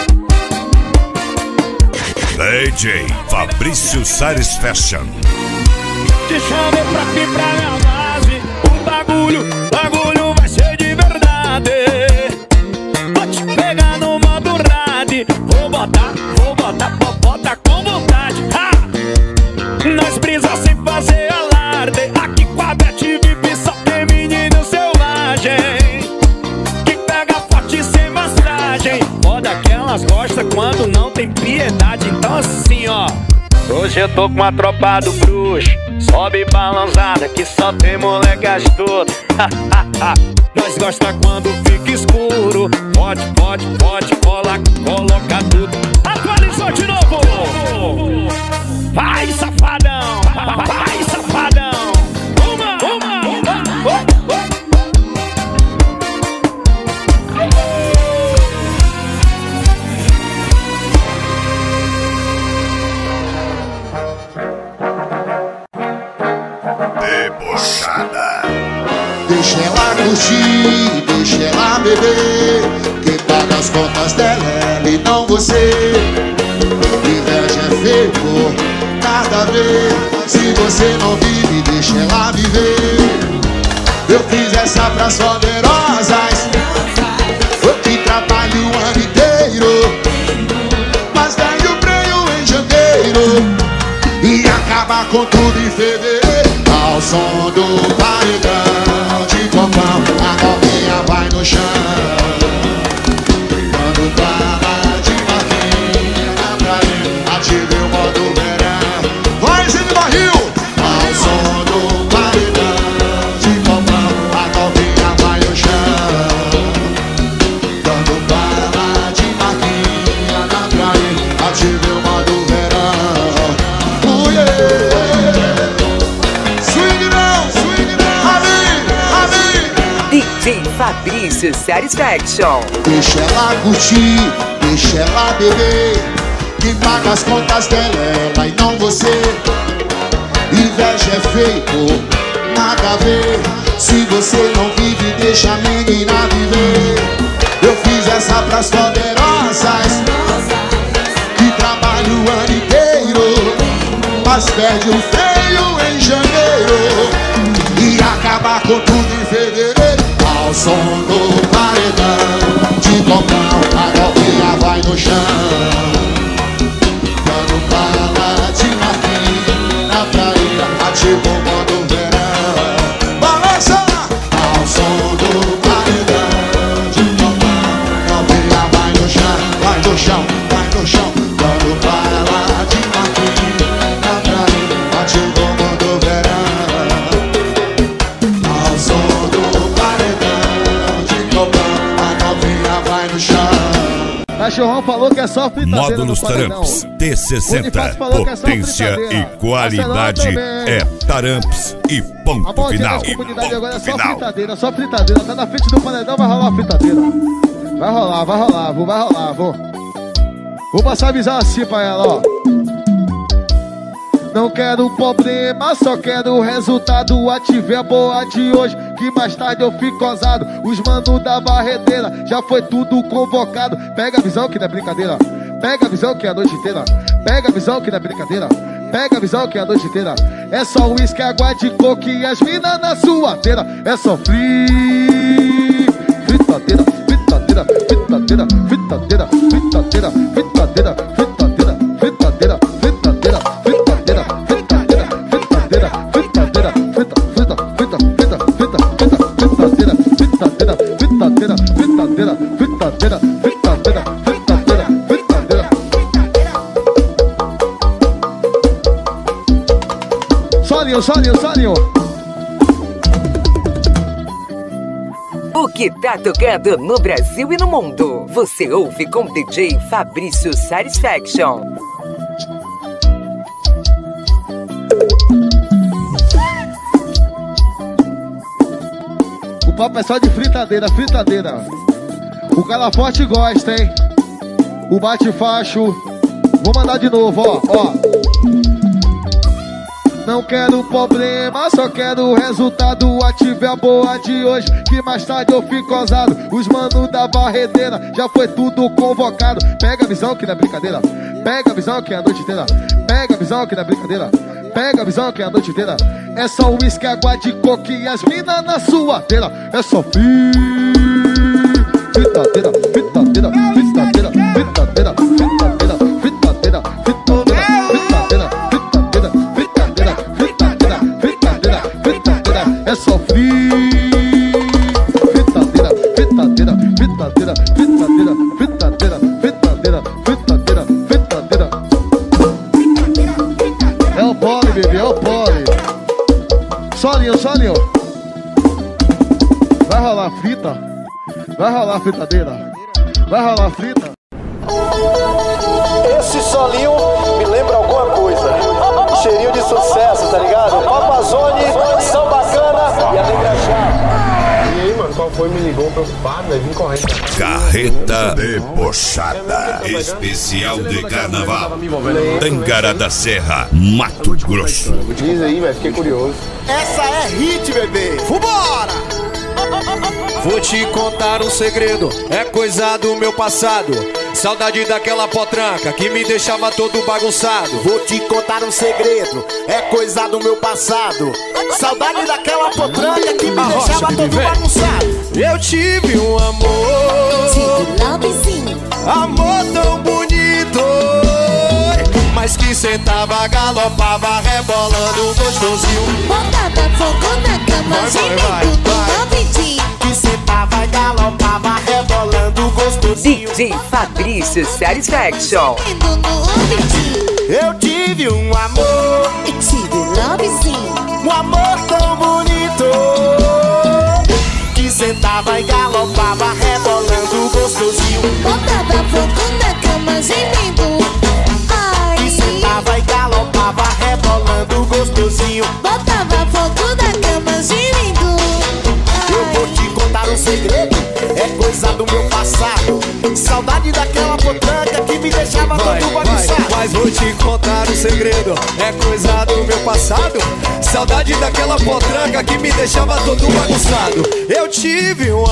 D J Fabrício Sares Fashion. Te chamei pra vir pra minha base. O bagulho, bagulho vai ser de verdade. Vou te pegar no modo rade. Vou botar, vou botar, vou botar com vontade. Ha! Nós brisa sem fazer alarde. Aqui com a Bet V I P só tem menino selvagem que pega forte sem massagem. Foda que elas gostam quando não tem piedade. Então assim, ó, hoje eu tô com a tropa do bruxo. Sobe balançada que só tem moleque astuto. Nós gosta quando fica escuro. Pode, pode, pode, cola, coloca tudo. Atualizou de novo. Vai, safadão. Vai, safadão. Uma, uma, uma, uma. Debochada. Deixa ela curtir, deixa ela beber. Quem paga as contas dela é ela e não você. Inveja é feio, nada a ver. Se você não vive, deixa ela viver. Eu fiz essa pras poderosas. Eu que trabalho o ano inteiro, mas ganho prêmio em janeiro e acaba com tudo em fevereiro. Ao som do paredão de copão, a novinha vai no chão. Quando fala de marquinha na praia, ative o modo verão. Vai, Zé do Barril! Ao som do paredão de copão, a novinha vai no chão. Quando fala de marquinha na praia, ative o modo verão. Oh, yeah. D J Fabrício Satisfaction. Deixa ela curtir, deixa ela beber. Quem paga as contas dela é ela e não você. Inveja é feio, nada a ver. Se você não vive, deixa a menina viver. Eu fiz essa pras poderosas. o ano inteiro, mas perde o freio em janeiro e acaba com tudo em fevereiro. Ao som do paredão de comprar a novinha vai no chão, dando bala de marquinha na praia, ativa o modo verão. Balança! Ao som do paredão de comprar a novinha vai no chão, vai no chão, vai no chão, dando bala de marquinha na praia, ativa o modo verão. Ao som do paredão de comprar a novinha vai no chão. Cachorrão falou que é só fritadeira. Módulos Taramps T sessenta, potência e qualidade é Taramps e ponto A bom dia final. da comunidade E agora é ponto só final. fritadeira, só fritadeira. Tá na frente do paredão, vai rolar fritadeira. Vai rolar, vai rolar, vou, vai rolar, vou. Vou passar a visão assim pra ela, ó. Não quero problema, só quero resultado. Ativei a boa de hoje, que mais tarde eu fico ousado. Os manos da barredeira, já foi tudo convocado. Pega a visão que não é brincadeira. Pega a visão que é a noite inteira. Pega a visão que não é brincadeira. Pega a visão que é a noite inteira. É só uísque, água de coco e as minas na suadeira. É só free. Fritadeira, fritadeira, fritadeira, fritadeira, fritadeira, fritadeira, fritadeira, fritadeira, fritadeira, fritadeira, fritadeira, fritadeira, fritadeira, frita, frita, frita, frita, frita, frita, fritadeira, fritadeira, fritadeira, fritadeira, fritadeira, fritadeira, fritadeira, fritadeira. Solinho, solinho, solinho. O que tá tocando no Brasil e no mundo, você ouve com D J Fabrício Satisfaction. O papo é só de fritadeira, fritadeira. O cara forte gosta, hein? O bate-facho. Vou mandar de novo, ó, ó. Não quero problema, só quero resultado. Ative a boa de hoje, que mais tarde eu fico ousado. Os manos da barredeira, já foi tudo convocado. Pega a visão que não é brincadeira. Pega a visão que é a noite inteira. Pega a visão que não é brincadeira. Pega a visão que é a noite inteira. É só uísque, água de coco e as minas na suadeira. É só free. Fritadeira, fritadeira, fritadeira, fritadeira, fritadeira, fritadeira, fritadeira, fritadeira, fritadeira, fritadeira, fritadeira, fritadeira, fritadeira. É só free. Fritadeira, fritadeira, fritadeira, fritadeira, fritadeira, fritadeira, fritadeira, fritadeira. É o pole, bebê, é o pole. Solinho, solinho. Vai rolar frita. Vai rolar fritadeira. Vai rolar frita. Esse solinho me lembra alguma coisa. Cheirinho de sucesso, tá ligado? Papazone, São Bacana e a Negra Chá. E aí, mano, qual foi? Me ligou preocupado, né? Vim correndo. Carreta debochada. Especial de carnaval. Tangará da Serra, Mato Grosso. Diz aí, velho, fiquei curioso. Essa é hit, bebê. Vambora! Vou te contar um segredo, é coisa do meu passado. Saudade daquela potranca que me deixava todo bagunçado. Vou te contar um segredo, é coisa do meu passado. Saudade daquela potranca que me Arrocha, deixava todo vem. bagunçado. Eu tive um amor, Tive lambezinho, amor tão bonito, mas que sentava, galopava, rebolando gostosinho. botava fogo na cama, Vai, vai, gemendo do novidinho. Que sentava, galopava, rebolando gostosinho. D J Fabrício Satisfaction. Gemendo no ouvidinho. Eu tive um amor, e tive lambezinho, um amor tão bonito, que sentava e galopava, rebolando gostosinho. Botava fogo na cama, gemendo. Ai. Que sentava e galopava, rebolando gostosinho. Botava fogo na cama, gemendo. Eu vou te contar um segredo, é coisa do meu passado. Saudade daquela potranca que me deixava Vai, todo vai, bagunçado. mas vou te contar um segredo, é coisa do meu passado. Saudade daquela potranca que me deixava todo bagunçado. Eu tive um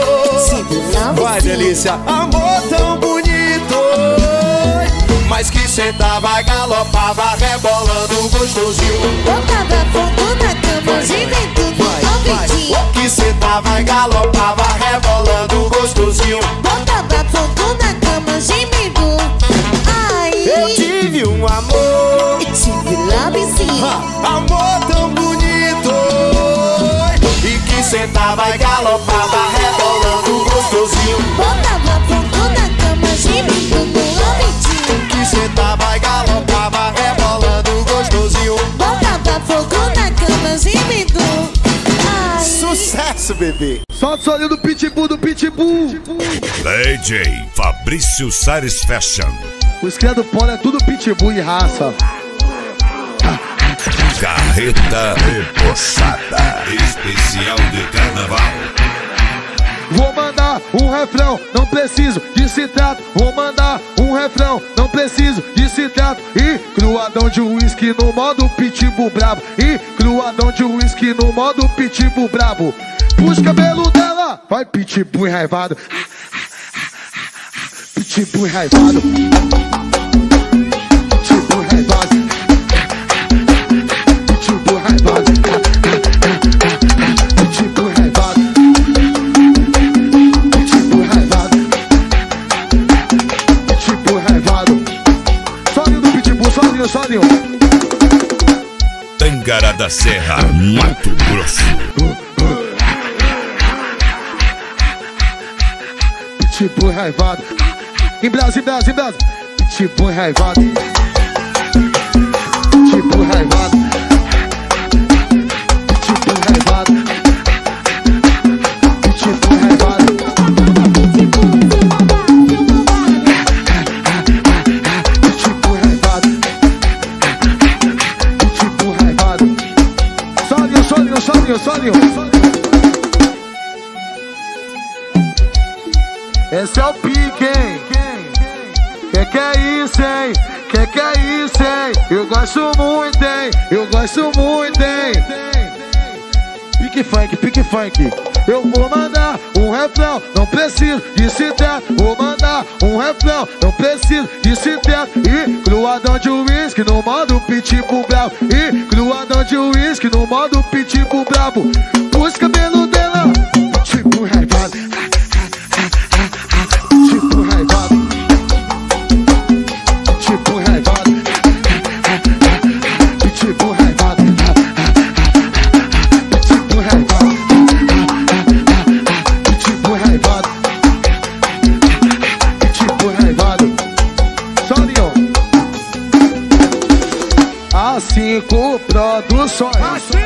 amor, vai delícia, amor tão bonito, mas que senta, vai galopar, vai rebolando gostosinho. Botava fogo na cama, gemendo no convitinho. Que senta, vai galopar, vai rebolando gostosinho. Botava fogo na cama, gemendo. Ai, eu tive um amor, eu tive love sim. Amor tão bonito. E que senta, vai galopar, vai rebolando gostosinho. Botava fogo na cama, gemendo no convitinho. Que senta, vai galopar, vai rebolando gostosinho. Botava fogo na cama, gemendo. Ai, sucesso, bebê. Solta o solinho do Pitbull, do Pitbull. D J Fabrício Sares Fashion. Os criados do polo é tudo Pitbull e raça. Carreta Repousada, especial de carnaval. Vou mandar um refrão, não preciso de citrato. Vou mandar um refrão, não preciso de citrato. E cruadão de uísque no modo Pitbull brabo. E cruadão de uísque no modo Pitbull brabo. Puxa o cabelo dela, vai Pitbull enraivado. Pitbull enraivado. Pitbull enraivado. Pitbull enraivado. Pitbull enraivado. Pitbull enraivado. Pitbull enraivado. Solinho do Pitbull, solinho, solinho. Tangará da Serra, Mato Grosso. Pitbull enraivado. Em Brasil, Brasil, Brasil. Pitbull enraivado. Pitbull enraivado. Pitbull enraivado. Pitbull enraivado. Pitbull enraivado. Pitbull enraivado. Solinho, solinho, solinho, solinho. Esse é o pique, hein? Que que é isso, hein? Que que é isso, hein? Eu gosto muito, hein? Eu gosto muito, hein? Pique funk, pique funk. Eu vou mandar um refrão, não preciso de citar. Vou mandar um refrão, não preciso de citar. E cruadão de uísque no modo Pitbull bravo. E cruadão de uísque no modo Pitbull bravo. Puxa o cabelo dela, Pitbull enraivado. Pitbull enraivado. Pitbull enraivado. Pitbull enraivado. Pitbull enraivado. Pitbull enraivado. Pitbull enraivado. Solinho. A cinco Produções. A cinco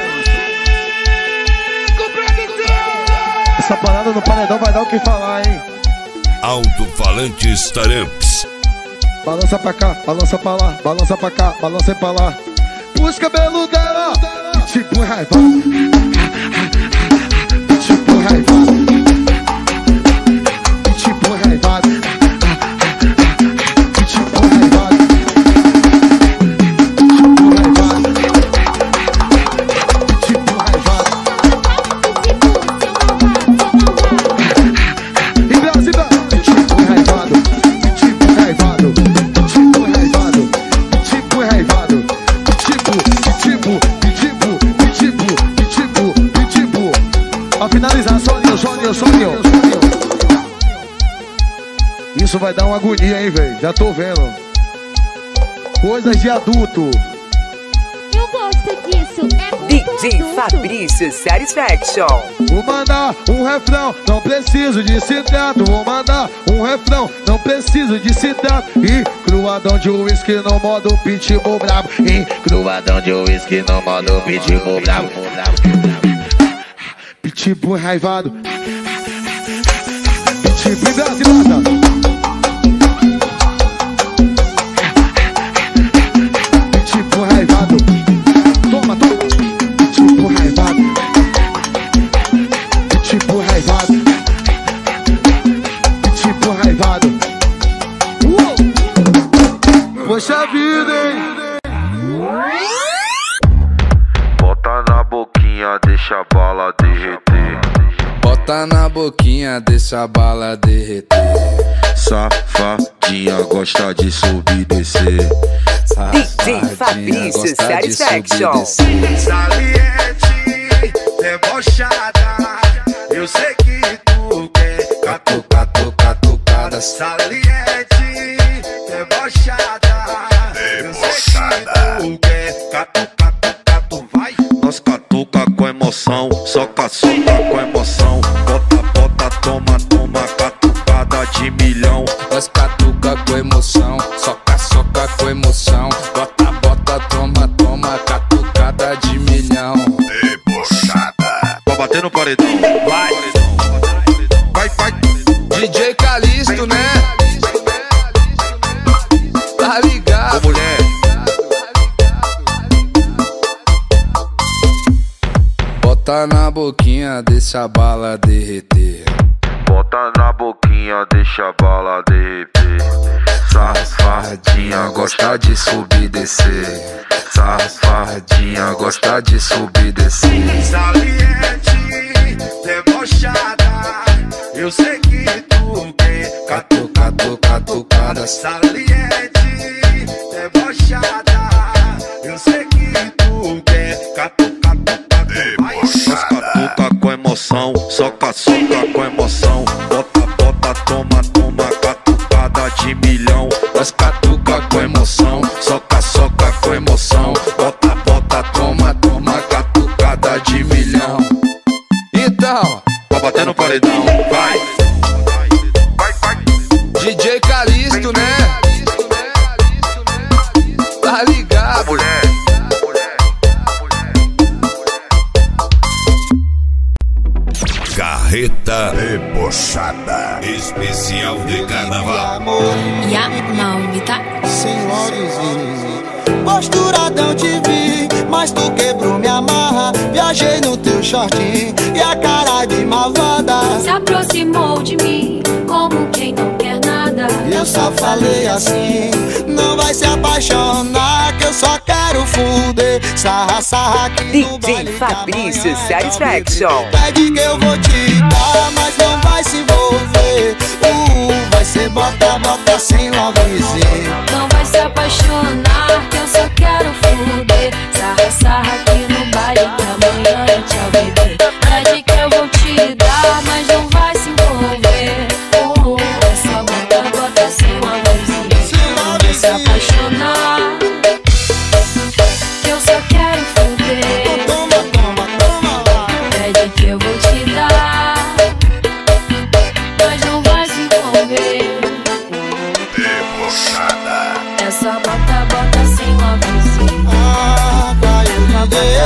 Produções. Essa parada no paredão vai dar o que falar, hein? Alto-falantes Taramps. Balança pra cá, balança pra lá, balança pra cá, balança pra lá. Puxa o cabelo dela, Pitbull enraivado. Pitbull enraivado. Pitbull enraivado. Pitbull enraivado. Pitbull enraivado. Pitbull enraivado. E Brasil, Pitbull enraivado. Pitbull enraivado. Pitbull enraivado. Pitbull enraivado. Pitbull, pitbull, pitbull, pitbull, pitbull, pitbull. Pra finalizar, solinho, solinho, solinho. Isso vai dar uma agonia, hein, velho? Já tô vendo. Coisas de adulto. eu gosto disso. É muito D J Fabrício Satisfaction. Vou mandar um refrão, não preciso de citrato. Vou mandar um refrão, não preciso de citrato. E cruadão de uísque no modo Pitbull brabo. E cruadão de uísque no modo Pitbull brabo. Pitbull enraivado. Pitbull brasileiro. Pitbull enraivado. Toma, toma. Pitbull enraivado. Pitbull enraivado. Pitbull enraivado. Uou! Poxa vida, hein? Bota na boquinha, deixa a bala derreter. Bota na boquinha, deixa a bala derreter. Safadinha, Safadinha gosta de subir e descer. D J Fabrício Satisfaction. Saliente, debochada, eu sei que tu quer catuca, catuca, catucada. Saliente, debochada, eu sei que tu quer catuca, catuca, vai. Nós catuca com emoção, soca, soca com emoção. Bota, bota, toma, toma, catucada de milhão. Nós catuca com emoção, soca, soca com emoção. Bota, bota, toma, toma, catucada de milhão. Debochada. Pra bater no paredão, vai. Vai, vai. D J Calixto, né? Tá ligado? Ô, mulher. Bota na boquinha, deixa a bala derreter. Bota na boquinha, deixa a bala derreter. Safadinha gosta de subir e descer. Safadinha gosta de subir e descer. Saliente, debochada, eu sei que tu quer catuca, catuca, catucada. Saliente, debochada, eu sei que tu quer catuca, catuca, Nós catuca com emoção, soca, soca com emoção. Bota, bota, toma, toma, catucada de milhão. Nós catuca com emoção, soca, soca com emoção. Bota, bota, toma, toma, catucada de milhão. Então, pra bater no paredão, vai. Vai, vai. D J Calixto, né? Tá ligado? Ô, mulher. Carreta debochada, especial de carnaval. Yamalmita. Senhores, posturadão te vi, mas tu quebrou minha marra. Viajei no teu shortinho e a cara de malvada Se aproximou de mim, como quem não quer nada. Eu só falei assim, não vai se apaixonar, que eu só quero fuder. Sarra, sarra aqui no baile. D J Fabrício Satisfaction. Pede que eu vou te dar, mas não vai se envolver. Uh, vai ser bota, bota sem lovezinho. Não vai se apaixonar, que eu só quero fuder. Sarra, sarra aqui no baile, que amanhã é tchau, bebê. Pede que eu vou te dar, mas não vai se envolver. Uh, é só bota, bota sem lovezinho. Não vai se apaixonar, que eu só quero fuder. Toma, toma, toma lá. Pede que eu vou te dar, mas não vai se envolver. Debochada. É só bota, bota sem lovezinho. Ah, vai eu lhe dei.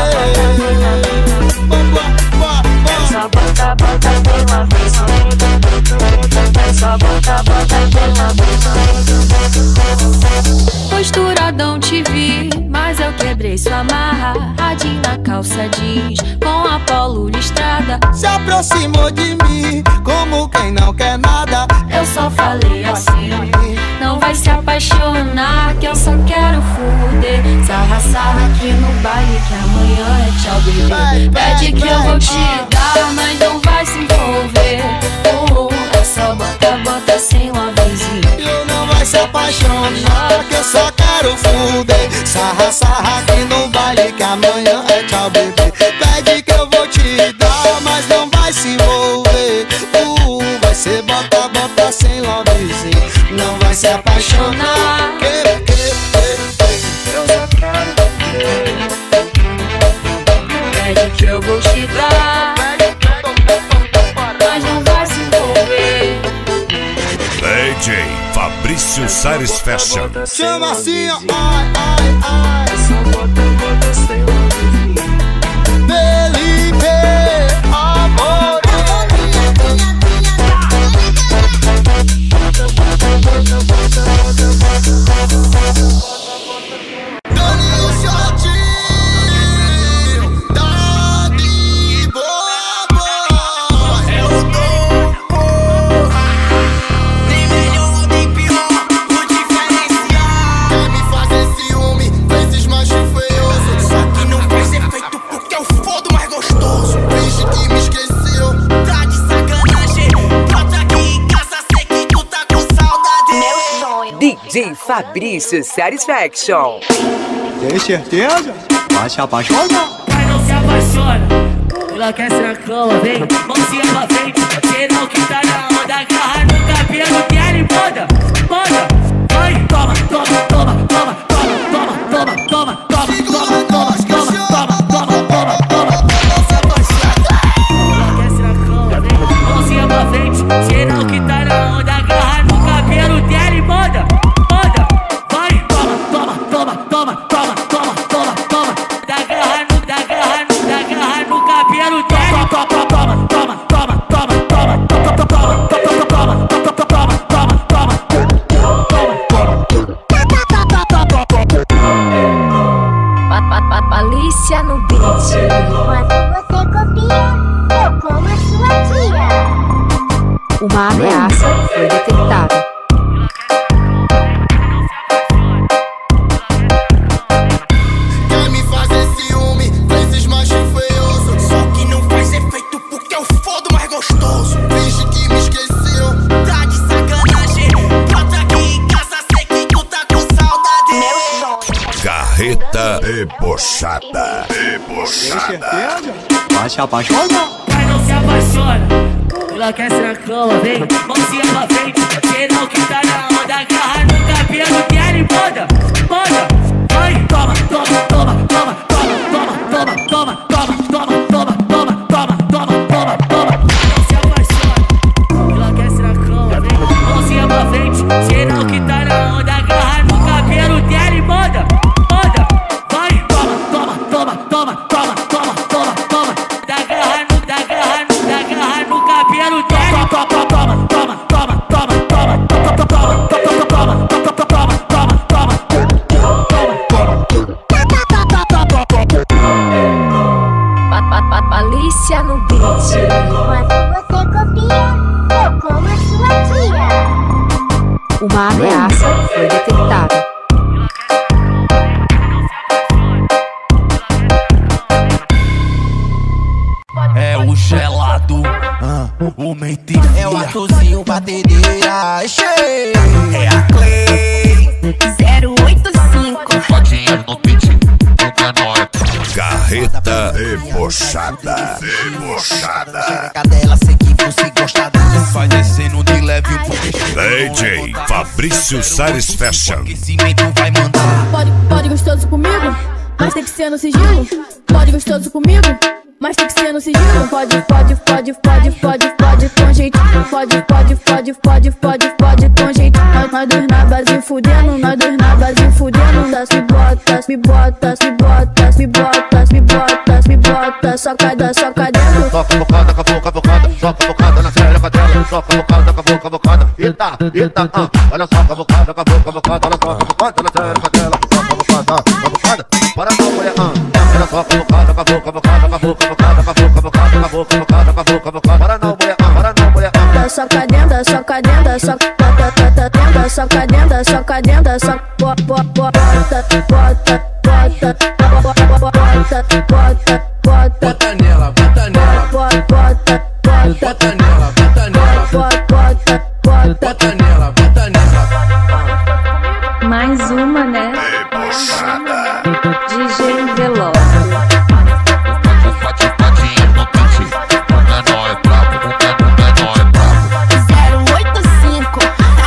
É só bota, bota sem lovezinho. É só bota, bota sem lovezinho. Posturadão te vi, mas eu quebrei sua marra. Radinho na calça jeans, com a polo listrada. Se aproximou de mim, como quem não quer nada. Eu só falei assim, não vai se apaixonar, que eu só quero fuder. Sarra, sarra aqui no baile, que amanhã é tchau, bebê. Pede que eu vou te dar, mas não vai se envolver. Oh, é só bota, bota sem lovezinho. Eu não vai se apaixonar, que eu só quero fuder. Sarra, sarra aqui no baile, que amanhã é tchau, bebê. Pede que eu vou te dar, mas não vai se envolver. Uh, vai ser bota, bota sem lovezinho. Não vai se apaixonar, que, que, que, que. Eu só quero fuder. Pede que eu vou te dar, mas não vai se envolver. D J Fabrício Satisfaction. Chama assim, ó. Ai, ai, ai. Felipe, amor. Dani o shot, tá de boa. É o dom, porra. Nem melhor, nem pior, o diferencial. Quer me fazer ciúme, fez D J Fabrício Satisfaction. Tem certeza? Vai se apaixonar. Mas não se apaixona, enlouquece na cama, vem, mãozinha pra frente. Será que tá na onda, agarra no cabelo que ele manda, manda. Vai, toma, toma, toma, toma, toma, toma, toma, toma, toma, toma, toma, toma, toma, toma, toma. Não se apaixona, enlouquece na cama, vem, mãozinha pra frente. Será que tá na onda, agarra no cabelo que ele manda, manda. Vai, toma, toma, toma, toma, toma, toma, toma, toma. Da garra no, da garra no, da garra no cabelo dele. Toma, toma, toma, toma, toma, toma, toma, toma, toma, toma, toma, toma, Malícia no beat. Quando você copia, eu como a sua tia. Uma ameaça foi detectada. Quer me fazer ciúme pra esses machos feiosos? Só que não faz efeito porque eu fodo mais gostoso. Finge que me esqueceu, tá de sacanagem. Brota aqui em casa, sei que tu tá com saudade. Carreta debochada. Debochada. Vai se apaixonar. Mas não se apaixona, enlouquece na cama, vem, mãozinha pra frente. Será que tá na onda, agarra no cabelo que ele manda, manda. Vai, toma, toma, toma, toma, toma, toma, toma, toma, toma, toma, toma, toma, toma, toma, toma, toma. Não se apaixona, enlouquece na cama, vem, mãozinha pra frente. Será que tá na onda, agarra no cabelo que ele manda, manda. Vai, toma, toma, toma, toma, toma, toma, toma, toma. Da garra no, da garra no, da garra no cabelo dele. Toma, toma, toma, toma, toma, toma, toma, toma, toma, toma, toma, toma. Malícia no beat. Quando você copia, eu como a sua tia. Uma ameaça foi detectada. É o gelado, ah, o mentira. É o atozinho batedeira, cheio. É a Clay zero oito cinco. Rodinha no beat, no menor. Carreta debochada. Debochada. Cadela, sei que você gosta disso. Vai descendo de leve um pouco. D J Fabrício Satisfaction. Aquecimento vai mandar. Pode, pode gostoso comigo, mas tem que ser no sigilo. Pode gostoso comigo, mas tem que ser no sigilo. Pode, pode, pode, pode, pode, pode com jeito. Pode, pode, pode, pode, pode, pode com jeito. Nós, nós dois na base fudendo, nós dois na base fudendo. Das me botas, me botas, me botas, me botas, me botas, me botas, soca da soca dentro. Soca bocada, acabou, cabocada, soca bocada na xereca dela. Soca bocada, acabou, cabocada. Eita, eita, ah. Olha só, cabocada, acabou, cabocada. Olha só, cabocada na xereca dela. Soca bocada, cabocada. Para não, mulher, ah. Olha só, cabocada, acabou, cabocada, acabou, cabocada, acabou, cabocada, acabou, cabocada, acabou, cabocada. Para não, mulher, ah. Para não, mulher, ah. Da soca dentro, soca dentro, soca, bota, bota, dentro, soca dentro, soca dentro, soca, bota, bota, bota, bota, bota, bota, bota, bota. Bota nela, bota nela. Bota, bota, bota, Bota nela, bota nela. bota, bota, bota. Bota nela, bota nela. Mais uma, né? D J Veloz. Rodinha no beat, o menor é brabo, o menor é brabo. zero oito cinco.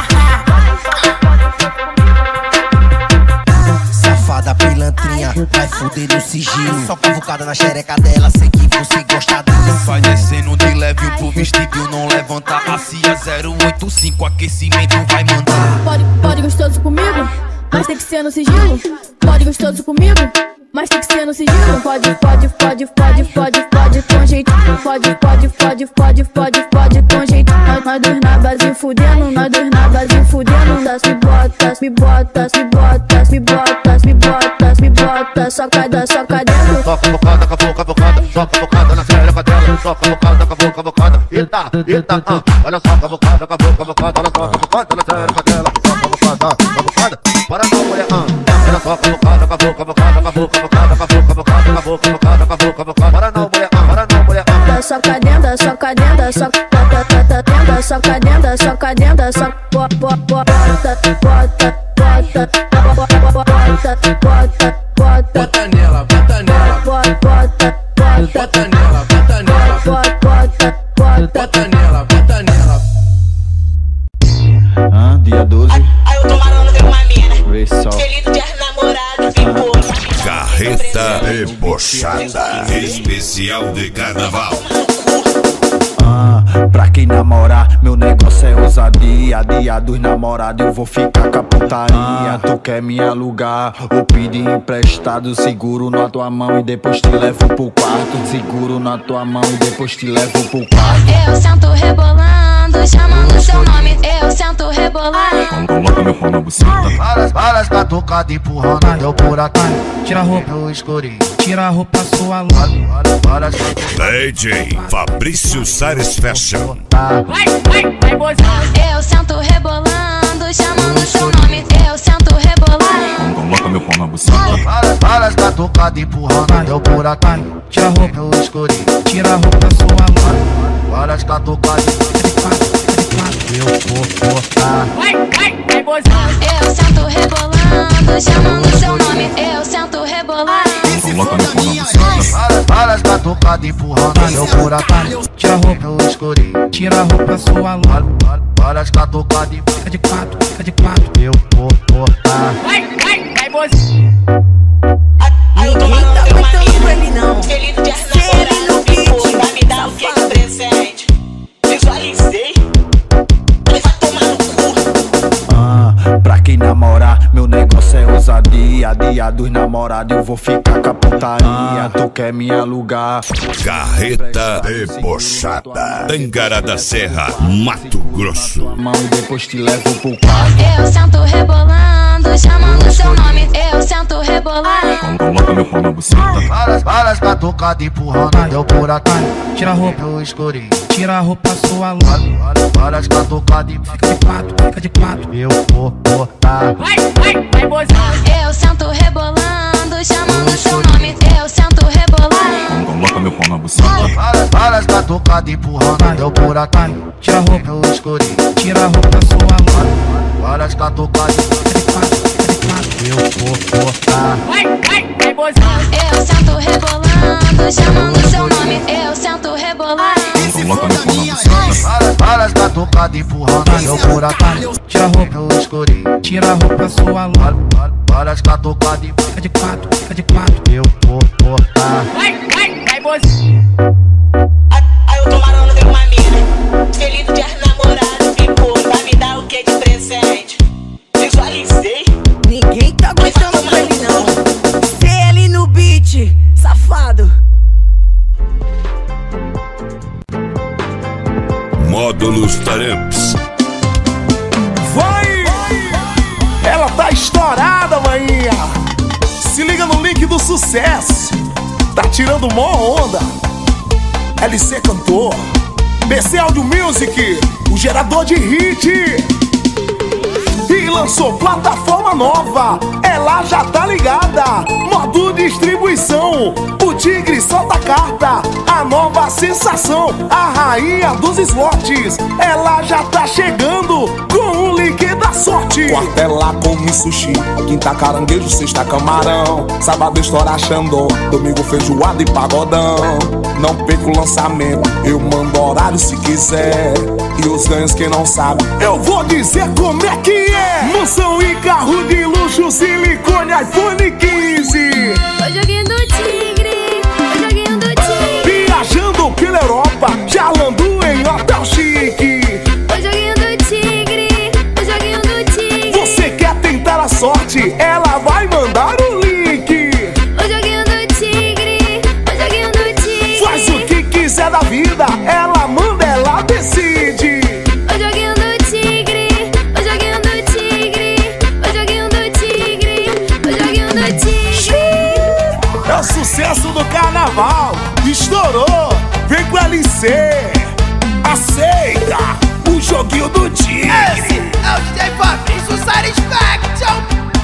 Safada pilantrinha, vai fuder no sigilo. Só cavucada na xereca dela, sei que você gosta disso. Vai descendo de leve pro vestido não levanta. A CIA zero oito cinco, aquecimento vai mandar. Pode, pode gostoso comigo, mas tem que ser no sigilo. Pode gostoso comigo, mas tem que ser no sigilo. Pode, pode, pode, pode, pode, pode com jeito. Pode, pode, pode, pode, pode, pode com jeito. Nós, nós dois na base fudendo, nós dois na base fudendo. Das me botas, me botas, me botas, me botas, me botas, me botas, soca da soca dentro. Soca bocada, acabou, cabocada. Soca bocada na xereca dela. Soca bocada, acabou, cabocada. Eita, eita, ah. Olha só, cabocada, acabou, cabocada. Olha só, cabocada na xereca dela. Soca bocada, cabocada. Para não, mulher, ah. Olha só, cabocada, acabou, cabocada, acabou, cabocada, acabou, cabocada, acabou, cabocada, acabou, cabocada. Para não, mulher, ah. Para não, mulher, ah. Soca dentro, soca dentro, soca, bota, bota, dentro, soca dentro, soca dentro, soca, Bota nela, bota nela. Bota nela, bota nela. Bota nela, bota nela. Ah, dia doze. Aí eu tô malando de uma mina. Vê só. Feliz dia namorado, ficou. Carreta debochada. Especial de carnaval. Ah, pra quem namorar, meu negócio é ousadia. Dia dos namorados eu vou ficar com a putaria. Tu quer me alugar ou pedir emprestado? Seguro na tua mão e depois te levo pro quarto. Seguro na tua mão e depois te levo pro quarto. Eu sento rebolando, chamando seu nome. Eu sento rebolando. Coloca meu pau na buceta. Várias, várias catucadas empurrando eu por atrás. Tira a roupa, eu escurei. Tira a roupa, sua luz. D J Fabrício Sares Fashion. Vai, vai, vai, bozão. Eu sento rebolando, chamando seu nome. Eu sento rebolando. Coloca meu pau na buceta. Várias, várias catucadas empurrando eu por atrás. Tira a roupa, eu escurei. Tira a roupa, sua luz. Várias catucadas eu vou botar. Vai, vai, vai, bozão. Eu sento rebolando, chamando seu nome. Eu sento rebolando. Coloca meu pau na buceta. Várias catucadas empurrando eu por atrás. Tira a roupa, eu escurei. Tira a roupa, sua luz. Várias catucadas fica de quatro, fica de quatro. Eu vou botar. Vai, vai, vai, bozão. Aí eu tô malando de uma mina. Feliz dia namorado, ficou. Vai me dar o que de presente? Visualizei. Pra quem namorar, meu negócio é ousadia. Dia dos namorados eu vou ficar com a putaria. Tu quer me alugar? Carreta debochada. Tangará da Serra, Mato Grosso. Mão e depois te levo pro quarto. Eu sento rebolando, chamando seu nome. Eu sento rebolando. Coloca meu pau na buceta. Várias, várias catucadas empurrando eu por atrás. Tira a roupa, eu escurei. Tira a roupa, sua luz. Várias catucadas fica de quatro, fica de quatro. Eu vou botar. Vai, vai, vai, bozão. Eu sento rebolando, chamando seu nome. Eu sento rebolando. Coloca meu pau na buceta. Várias, várias catucadas empurrando eu por atrás. Tira a roupa, eu escurei. Tira a roupa, sua luz. Várias catucadas fica de quatro, fica de quatro. Eu vou botar. Vai, vai, vai, bozão. Eu sento rebolando, chamando seu nome. Eu sento rebolando. Coloca meu pau na buceta. Várias, várias catucadas empurrando eu por atrás. Tira a roupa, eu escurei. Tira a roupa, sua luz. Várias catucadas fica de quatro, fica de quatro. Eu vou botar. Vai, vai, vai, bozão. Aí eu tô malando de uma mina. Feliz dia namorado, ficou. Vai me dar o que de presente? Visualizei. Ninguém tá gostando dele não. C L no beat, safado. Módulos Taramps. Vai! Ela tá estourada, maninha. Se liga no link do sucesso. Tá tirando mó onda. L C cantor, B C Audio Music, o gerador de hit. E lançou plataforma nova, ela já tá ligada. Modo distribuição, o tigre solta a carta. A nova sensação, a rainha dos slots. Ela já tá chegando com o link da sorte. Quartela come sushi, quinta caranguejo, sexta camarão. Sábado estoura xandô, domingo feijoada e pagodão. Não perca o lançamento, eu mando horário se quiser. E os ganhos quem não sabe, eu vou dizer como é que é. Mansão e carro de luxo, silicone, iPhone quinze. O joguinho do tigre, o joguinho do tigre. Viajando pela Europa, jalando em hotel chique. O joguinho do tigre, o joguinho do tigre. Você quer tentar a sorte, ela vai mandar o link. O joguinho do tigre, o joguinho do tigre. Faz o que quiser da vida, ela manda, ela decide. O joguinho do tigre, o joguinho do tigre. O joguinho do tigre, o joguinho do tigre. É o sucesso do carnaval, estourou, vem com L C. Aceita o joguinho do tigre. Esse é o D J Fabrício Satisfaction.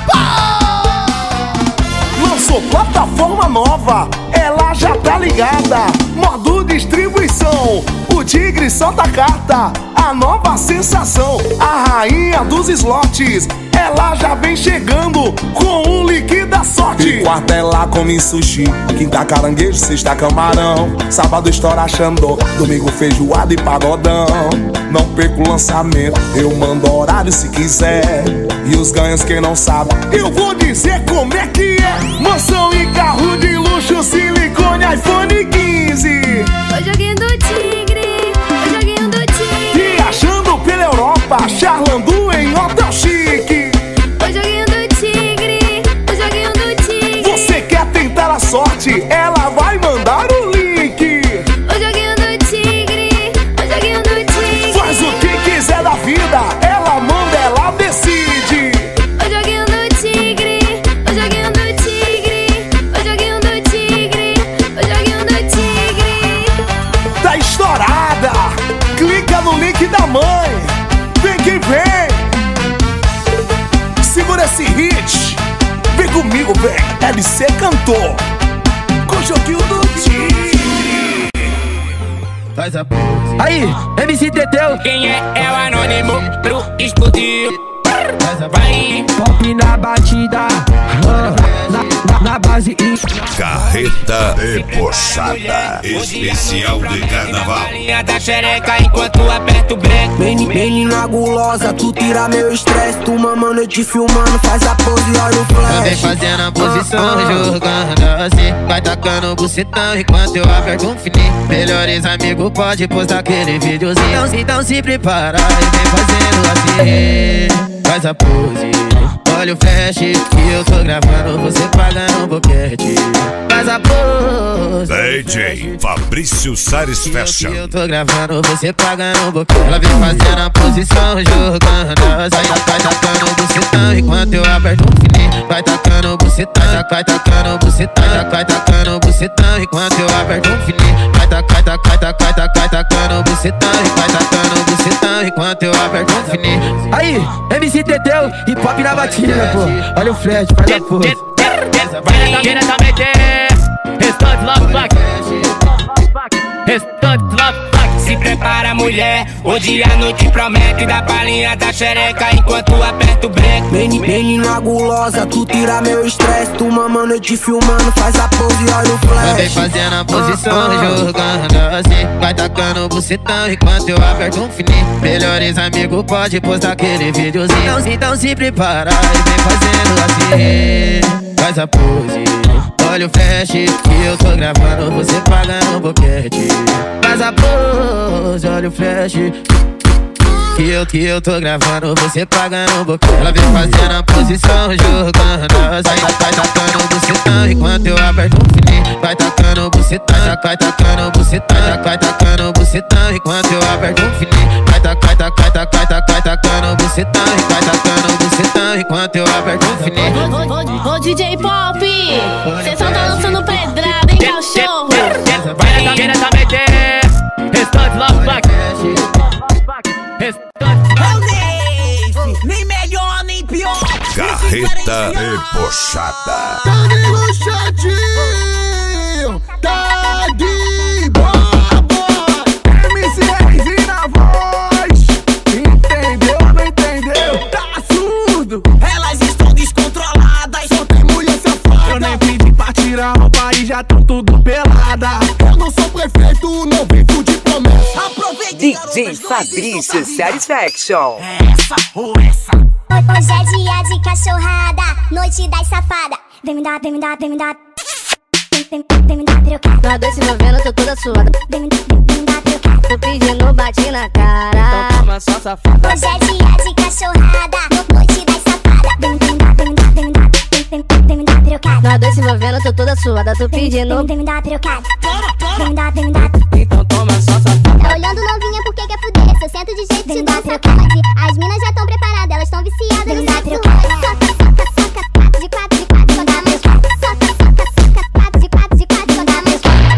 Lançou plataforma nova, ela já tá ligada. Modo distribuição, o tigre solta a carta. A a nova sensação, a rainha dos slots. Ela já vem chegando com um liquida sorte. E quarta ela come sushi, quinta caranguejo, sexta camarão, sábado estoura xandó, domingo feijoada e pagodão. Não perco o lançamento, eu mando horário se quiser. E os ganhos quem não sabe, eu vou dizer como é que é. Mansão e carro de luxo, silicone, iPhone quinze. O joguinho do tigre, o joguinho do tigre. Viajando pela Europa, charlando em hotel chique. O joguinho do tigre, o joguinho do tigre. Você quer tentar a sorte? Ela vai mandar o link. O joguinho do tigre, o joguinho do tigre. Faz o que quiser da vida, ela manda, ela decide. O joguinho do tigre, o joguinho do tigre. O joguinho do tigre, o joguinho do tigre. Tá estourada, clica no link da mãe. Vem que vem. Segura esse hit, vem comigo, vem. L C cantor com o joguinho do tigre. Faz a pose. Aí, M C Teteu. Quem é? É o anônimo pro explodir. Vai. Pop na batida, na, na, na base e Carreta debochada, especial de carnaval. Linha da xereca enquanto aperta o break. Menina gulosa, tu tira meu estresse. Tu mamando, eu te filmando, faz a pose e olha o flash. Eu vem fazendo a posição, jogando assim. Vai tacando o bucetão enquanto eu aperto um fininho. Melhores amigos pode postar aquele videozinho. Então, então se prepara e vem fazendo assim. Faz a pose, olha o flash que eu tô gravando, você pagando um boquete. Faz a pose, D J Fabrício Sares Fashion. Eu tô gravando, você pagando um boquete. Ela vem fazendo a posição, jogando assim. Vai tacando o bucetão enquanto eu aperto um fininho. Vai tacando o bucetão, vai tacando o bucetão, vai tacando o bucetão enquanto eu aperto um fininho. Vai tacar, tacar, tacar, tacar, tacando o bucetão, vai tacando o bucetão enquanto eu aperto um fininho. Aí, M C Teteu, hip hop na batida, pô. Olha o flash, faz a pose. Vai diretamente, restante love fuck, restante love fuck. Se prepara, mulher, hoje a noite promete. Dá palhinha da xereca enquanto aperta o break. Menina gulosa, tu tira meu estresse. Tu mamando, eu te filmando, faz a pose e olha o flash. Vem fazendo a posição, jogando assim. Vai tacando o bucetão enquanto eu aperto um fininho. Melhores amigos pode postar aquele videozinho. Então, então se prepara e vem fazendo assim. Faz a pose, olha o flash que eu tô gravando, você pagando um boquete. Faz a pose, olha o flash que eu, que eu tô gravando, você pagando um boquete. Ela vem fazendo a posição, jogando assim. Vai tacando o bucetão enquanto eu aperto um fininho. Vai tacando o bucetão, vai tacando o bucetão, vai tacando o bucetão enquanto eu aperto um fininho. Vai tacar, tacar, tacar, tacar, tacando o bucetão, vai tacando o bucetão enquanto eu aperto um fininho. Ô D J Pop, cê só tá lançando pedrada, hein, cachorro? Vai diretamente, restante love fuck, restante. Nem melhor, nem pior. Carreta debochada. Tá de luxadinho, tá de boba. M C R na voz. Entendeu, não entendeu? Tá surdo. Elas estão descontroladas, só tem mulher safada. Eu nem pedi pra tirar a roupa e já tão tudo pelada. Eu não sou prefeito, não vivo de promessa. Aproveite, D J Fabrício Satisfaction. Essa ou essa? Hoje é dia de cachorrada, noite das safada. Vem me dar, vem me dar, vem me dar. Vem, vem, vem me dar pirocada. Na dois se novena, tô toda suada. Vem me dar, vem, vem me dar pirocada. Tô pedindo, bate na cara. Então toma só safada. Hoje é dia de cachorrada, noite das safada. Vem, vem me dar, vem me dar, vem me dar. Vem, vem, vem me dar pirocada. Na dois se novena, tô toda suada. Tô pedindo, vem, vem me dar pirocada. Vem me dar, vem me dar. Então toma só safada. Tá olhando novinha porque quer fuder. Se eu sento de jeito, te dou sacode. As minas já tão preparadas, elas tão viciadas. Vem me dar pirocada. Soca, soca, soca, prato de quatro, de quatro, só dá mais quatro. Soca, soca, soca, prato de quatro, de quatro, só dá mais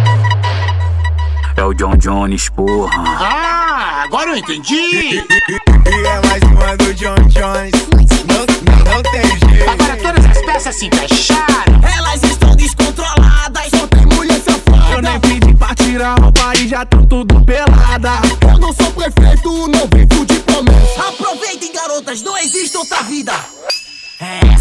quatro. É o John Jones, porra. Ah, agora eu entendi. E é mais uma do John Jones. Não, não, não tem jeito. Agora todas as peças se fecharam. Elas estão descontroladas, Só tem mulher safada. Eu nem pedi pra tirar a roupa e já tão tudo pelada. Eu não sou prefeito, não vivo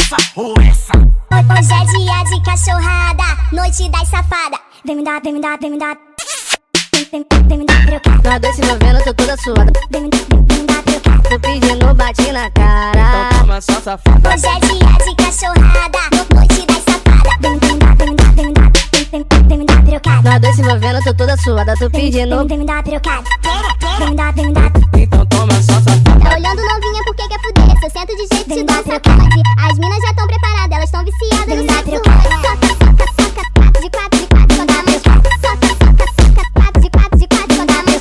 essa ou essa? Hoje é dia de cachorrada, noite das safada. Vem me dar, vem me dar, vem me dar. Vem, vem, vem me dar trocada. Na doce novena tô toda suada. Vem me dar, vem, vem me dar trocada. Tô pedindo, bate na cara. Então toma só safada. Hoje é dia de cachorrada, noite das safada. Vem, vem me dar, vem me dar, vem me dar. Vem, vem, vem me dar trocada. Na doce novena tô toda suada. Tô pedindo, vem, vem me dar trocada. Vem me dar, vem me dar. Então toma só safada. Tá olhando novinha porque quer fuder. Se eu sento de jeito, te dou sacode. As minas já tão preparadas, elas tão viciadas no sexo. Soca, soca, soca, quatro de quatro de quatro, só dá mais. Soca, soca, soca, quatro de quatro de quatro, só dá mais.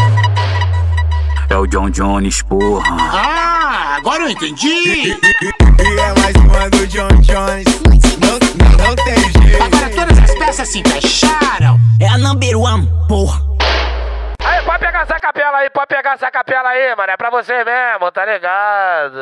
É o John Jones, porra. Ah, agora eu entendi. E é mais uma do John Jones. Não, não, não tem jeito. Agora todas as peças se encaixaram. É a number one, porra. Aí, pode pegar essa capela aí, pode pegar essa capela aí, mano. É pra você mesmo, tá ligado?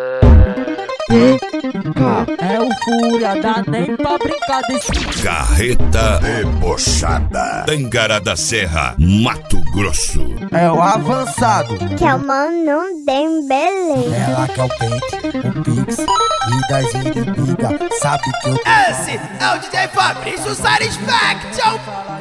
É o Fúria, dá nem pra brincar desse. Carreta debochada. Tangará da Serra, Mato Grosso. É o avançado. Que é o Mano Dembele. Ela que é o pente, o pix e das inimigas. Sabe que eu. Esse é o D J Fabrício Satisfaction.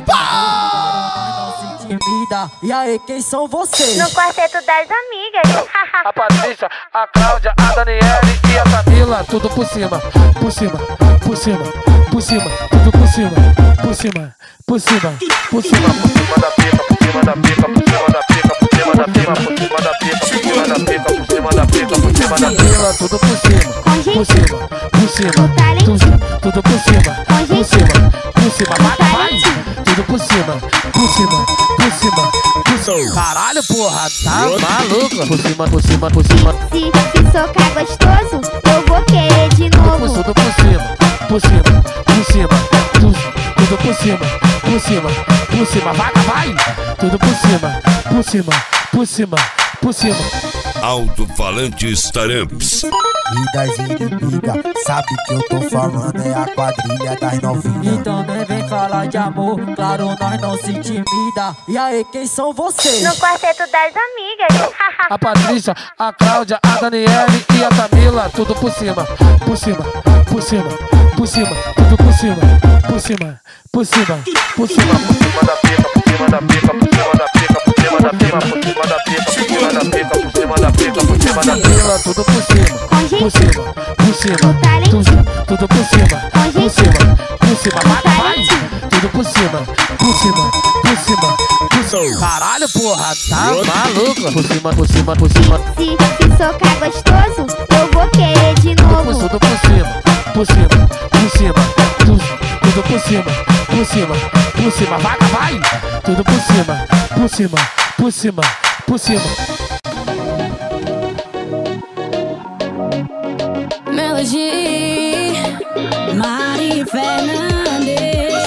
Intimida. E aí, quem são vocês? No quarteto das amigas. A Patrícia, a Cláudia, a Daniele e a Camila. Tudo por cima, por cima, por cima, por cima. Tudo por cima, por cima, por cima, por cima. Por cima da pica, por cima da pica, por cima da pica, por cima da pica, por cima da pica, por cima da pica, por cima da pica, por cima da pica. Tudo por cima, por cima, por cima. Tudo, tudo por cima, por cima, por cima. Vai, vai. Tudo por cima, por cima, por cima, por cima. Caralho, porra, tá maluco? Por cima, por cima, por cima. Se, se socar gostoso, eu vou querer de novo. Tudo por cima, por cima, por cima. Tudo, tudo por cima, por cima, por cima. Vai, vai. Tudo por cima, por cima, por cima, por cima. Alto-falantes Taramps. E das inimigas, sabe que eu tô falando, é a quadrilha das novinhas. Então nem vem falar de amor, claro, nós não se intimida. E aí, quem são vocês? No quarteto das amigas. A Patrícia, a Cláudia, a Daniele e a Camila. Tudo por cima, por cima, por cima, por cima. Tudo por cima, por cima, por cima, por cima. Por cima da pica, por cima da pica, por cima da pica, por cima da pica, por cima da pica, por cima da pica, por cima da pica, por cima da pica. Tudo por cima, por cima, por cima. Tudo, tudo por cima, por cima, por cima. Vai, vai. Tudo por cima, por cima, por cima, por cima. Caralho, porra, tá maluco? Por cima, por cima, por cima. Se, se socar gostoso, eu vou querer de novo. Tudo por cima, por cima, por cima. Tudo, tudo por cima, por cima, por cima. Vai, vai. Tudo por cima, por cima, por cima, por cima. Melody, Mari Fernandes.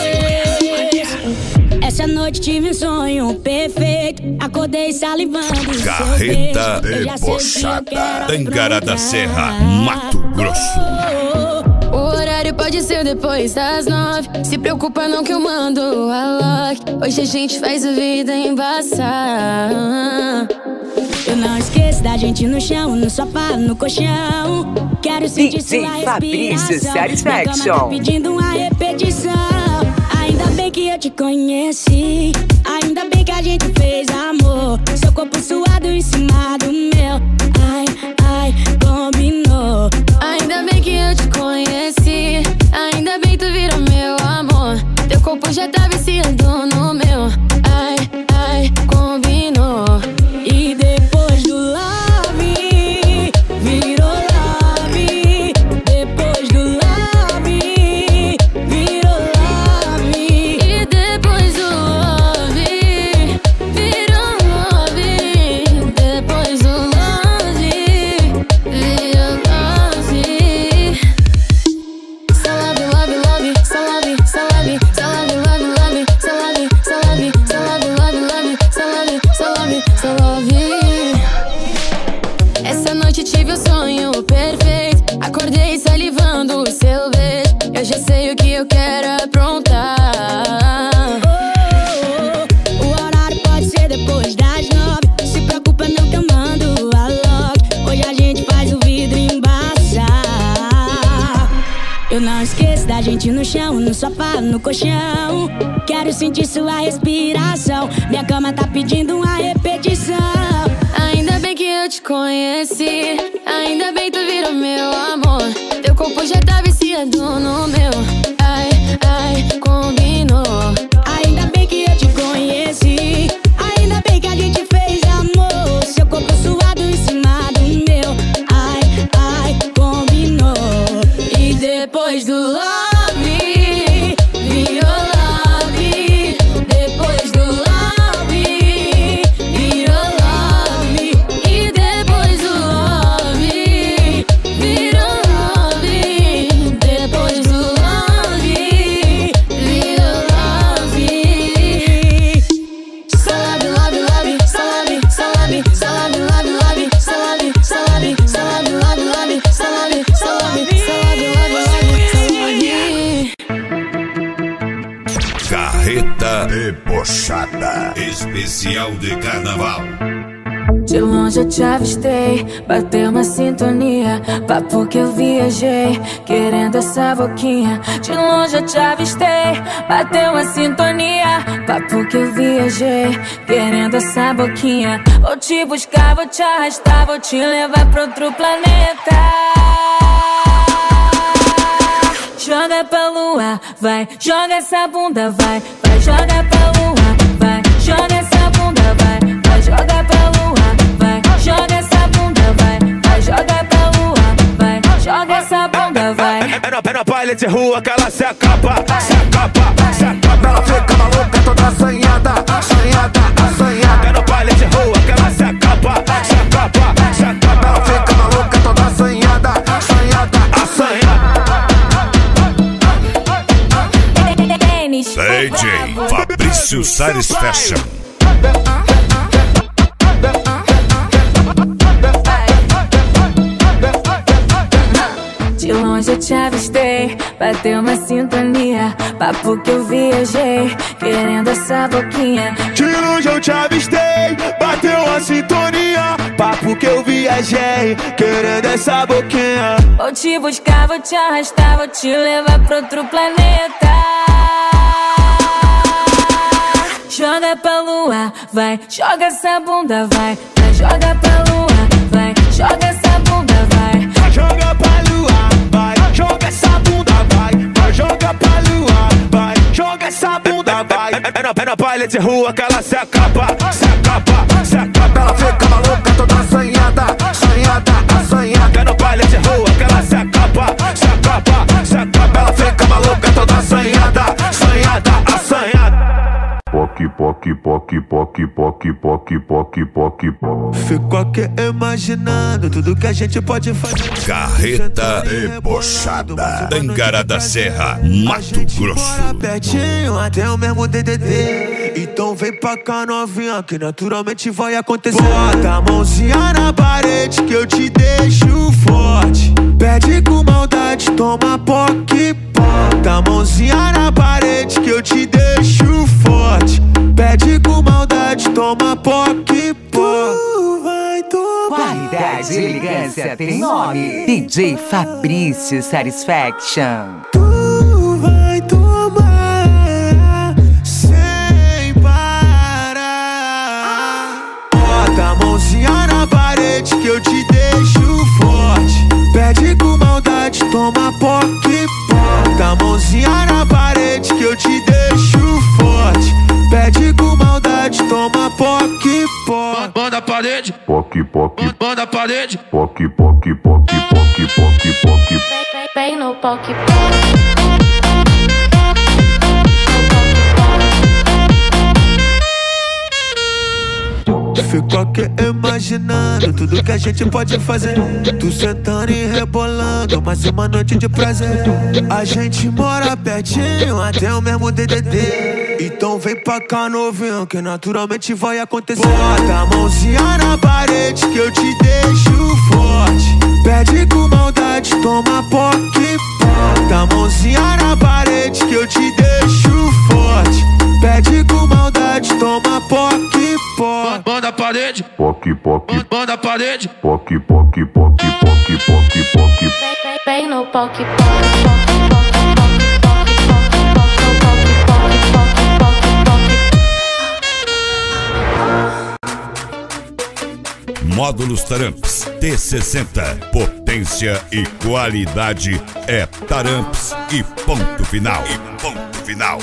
Essa noite tive um sonho perfeito. Acordei salivando. Carreta debochada. Tangará da Serra, Mato Grosso. O horário pode ser depois das nove. Se preocupa não que eu mando a lock. Hoje a gente faz a vida embaçar. Eu não esqueço da gente no chão, no sofá, no colchão. Quero sentir sua respiração. Na cama tô pedindo uma repetição. Ainda bem que eu te conheci. Ainda bem que a gente fez amor. Seu corpo suado em cima do meu. Ai, ai, combinou. Ainda bem que eu te conheci. Ainda bem que tu virou meu amor. Teu corpo já tá viciando no meu. Ai, ai, combinou. E depois do love, virou love. Depois do love, virou love. E depois do love, virou love. Depois do love, virou love. So love, love, love, so love, so love, so love, love, love, so love, so love, so love, love, love, so love, so love, so love. Essa noite tive o sonho perfeito. Acordei salivando o seu beijo. Eu já sei o que eu quero aprontar. Oh, o horário pode ser depois das nove. Se preocupa não que eu mando a lock. Hoje a gente faz o vidro embaçar. Eu não esqueço da gente no chão, no sofá, no colchão. Quero sentir sua respiração. Minha cama tá pedindo uma repetição. Ainda bem que eu te conheci, ainda bem tu virou meu amor. Teu corpo já tá viciado no meu. Ai, ai, combinou. Ainda bem que eu te conheci, ainda bem que a gente fez amor. Seu corpo suado em cima do meu. Ai, ai, combinou. E depois do love, virou love. Depois do love, virou love. E depois do love, virou love. Depois do love, virou love. Salame, love, love, salame, salame, salame, love, love, salame, salame, salame, love, love, salame, salame, salame, love, love, salame. Carreta debochada, especial de carnaval. De longe eu te avistei, bateu uma sintonia. Papo que eu viajei, querendo essa boquinha. De longe eu te avistei, bateu uma sintonia. Papo que eu viajei, querendo essa boquinha. Vou te buscar, vou te arrastar, vou te levar pra outro planeta. Joga pra lua, vai, joga essa bunda, vai, vai, joga pra lua, vai, joga essa bunda, vai, vai, joga pra lua, vai, joga essa bunda, vai, vai, joga pra lua, vai, joga essa bunda, vai. É no, é no baile de rua que ela se acaba, se acaba, se acaba. Ela fica maluca, toda assanhada, assanhada, assanhada. É no baile de rua que ela se acaba, se acaba, se acaba. Ela fica maluca, toda assanhada, assanhada, assanhada. D J Fabrício Sares Fashion. De longe eu te avistei, bateu uma sintonia. Papo que eu viajei, querendo essa boquinha. De longe eu te avistei, bateu uma sintonia. Papo que eu viajei, querendo essa boquinha. Vou te buscar, vou te arrastar, vou te levar pra outro planeta. Joga pra lua, vai, joga essa bunda, vai, vai, joga pra lua, vai, joga essa bunda, vai. Joga pra lua, vai, joga essa bunda, vai, vai, joga pra lua, vai, joga essa bunda, vai. É no, é no baile de rua que ela se acaba, se acaba, se acaba. Ela fica maluca, toda assanhada, assanhada, assanhada. É no baile de rua que ela se acaba, se acaba, se acaba. Ela fica maluca, toda assanhada, assanhada, assanhada. Poc, poc, poc, poc, poc, poc, poc, poc, poc. Fico aqui imaginando tudo que a gente pode fazer. Carreta debochada, Tangará da Serra, Mato Grosso. Pertinho até o mesmo D D D. Então vem pra cá novinha que naturalmente vai acontecer. Bota a mãozinha na parede que eu te deixo forte. Pede com maldade, toma poc, bota a mãozinha na parede que eu te deixo forte. Pede com maldade, toma poc, tu vai tomar. Qualidade e elegância tem nome. D J Fabrício Satisfaction. Tu vai tomar sem parar. Bota a mãozinha na parede que eu te deixo forte. Pede com maldade, toma poc, bota a mãozinha na parede que eu te deixo forte. Pede com maldade, toma poc, poc. Banda parede, Poc, poc, banda parede. poc, poc, poc, poc, poc, poc. Vem no poc, poc. Fico aqui imaginando tudo que a gente pode fazer. Tu sentando e rebolando, mais uma noite de prazer. A gente mora pertinho, até o mesmo D D D. Então vem pra cá novinho, que naturalmente vai acontecer. Bota a mãozinha na parede que eu te deixo forte. Pede com maldade, toma poc, bota a mãozinha na parede que eu te deixo forte. Pede com maldade, toma poc, poc. Banda parede, Poc, poc, banda parede. poc, poc, poc, poc, poc, poc. Vem no poc, poc. Módulos Taramps T sessenta. Potência e qualidade é Taramps e ponto final. E ponto final.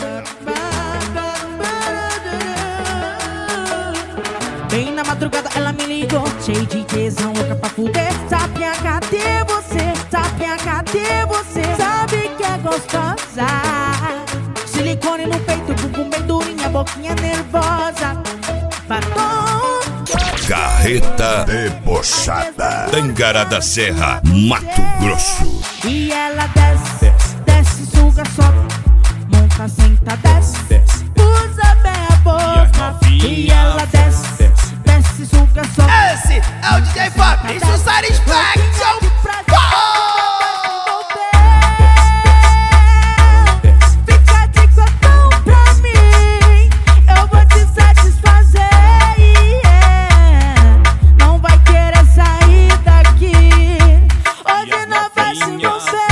Bem na madrugada ela me ligou, cheio de tesão, louca pra fuder. Sapinha, cadê você? Sapinha, cadê você? Sabe que é gostosa. Silicone no peito, bumbum bem durinha, boquinha nervosa. Batom. Carreta debochada. Tangará da Serra, Mato Grosso. E ela desce, desce, suga, sobe. Monta, senta, desce, desce. Usa bem a boca. E ela desce. Desce, suga, sobe. Esse é o D J Fabrício Satisfaction. Fica de cotão pra mim, eu vou te satisfazer. Yeah. Não vai querer sair daqui. Hoje não vai se você.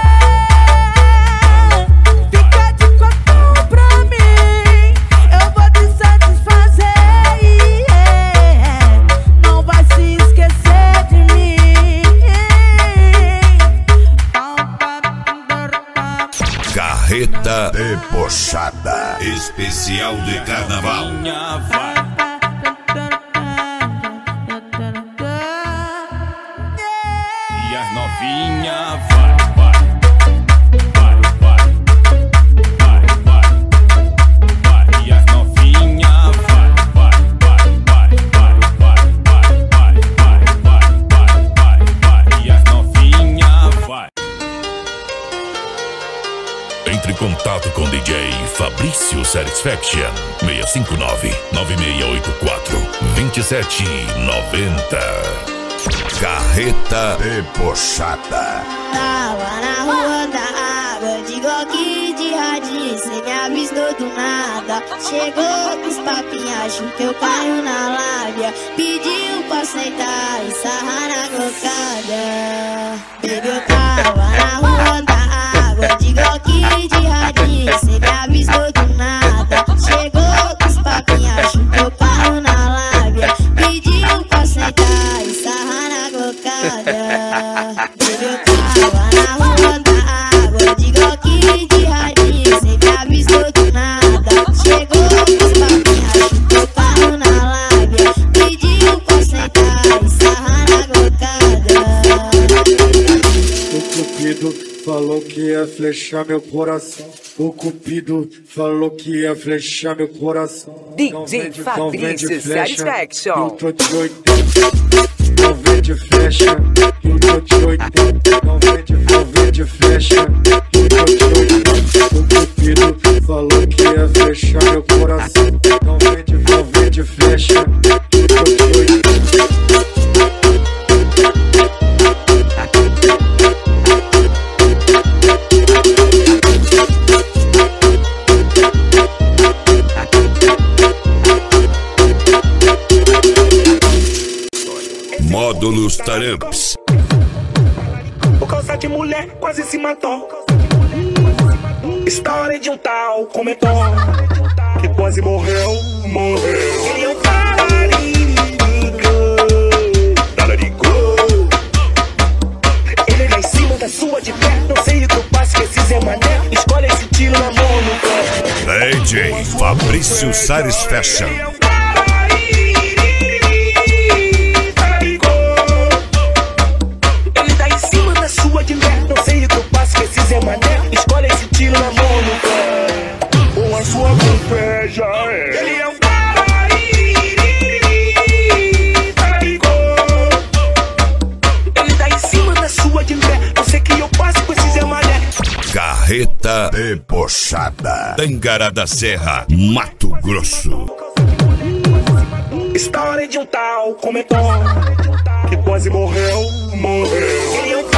Fica de cotão pra mim, eu vou te satisfazer. Não vai se esquecer de mim. Carreta debochada. Especial de carnaval. E as novinha vai, vai, vai, vai, vai, vai, vai. E as novinha vai, vai, vai, vai, vai, vai, vai, vai, vai, vai, vai. E as novinha vai. Entre em contato com D J Fabrício Satisfaction seis cinco nove, nove seis oito quatro, dois sete nove zero. Carreta debochada. Tava na rua da água, de gogue de radinho, cê me avistou do nada. Chegou com os papinhos, achou que eu caio na lábia. Pediu pra sentar e sarrar na cocada. Baby, eu tava na rua da água, de gogue de radinho, cê me avistou do nada. Chegou com os papinhos, achou que eu caio na lábia. Pediu pra sentar e sarrar na cocada. Baby, eu tava na rua da água, de gogue de radinho, cê me avistou do nada. Chegou com os papinhos, achou que eu caio na lábia. Pediu pra sentar e sarrar na cocada. O Cupido falou que ia flechar meu coração. O Cupido falou que ia flechar meu coração. D J Fabrício Satisfaction. Eu tô de oitenta, não vende flecha. Eu tô de oitenta, não vende, não vende flecha. Eu tô de oitenta. O Cupido falou que ia flechar meu coração. Não vende, não vende flecha. Eu tô de oitenta. Módulos Taramps. Por causa de mulher, quase se matou. História de um tal comentou que quase morreu, morreu. Ele é um talarico, talarico. Ele lá em cima da sua de pé. Não sei o que eu passo que esse Zé Mané escolhe esse tiro na mão no pé. D J Fabrício Satisfaction. Sua de merda, não sei o que eu passo que esse Zé Mané escolhe esse tiro na mão no pé. Ou a sua com pé já é. Ele é um ele tá em cima da sua de merda, não sei o que eu passo com esse Zé Mané. Carreta debochada. Tangará da Serra, Mato Grosso. História de um tal comentou que quase morreu, morreu. Ele é um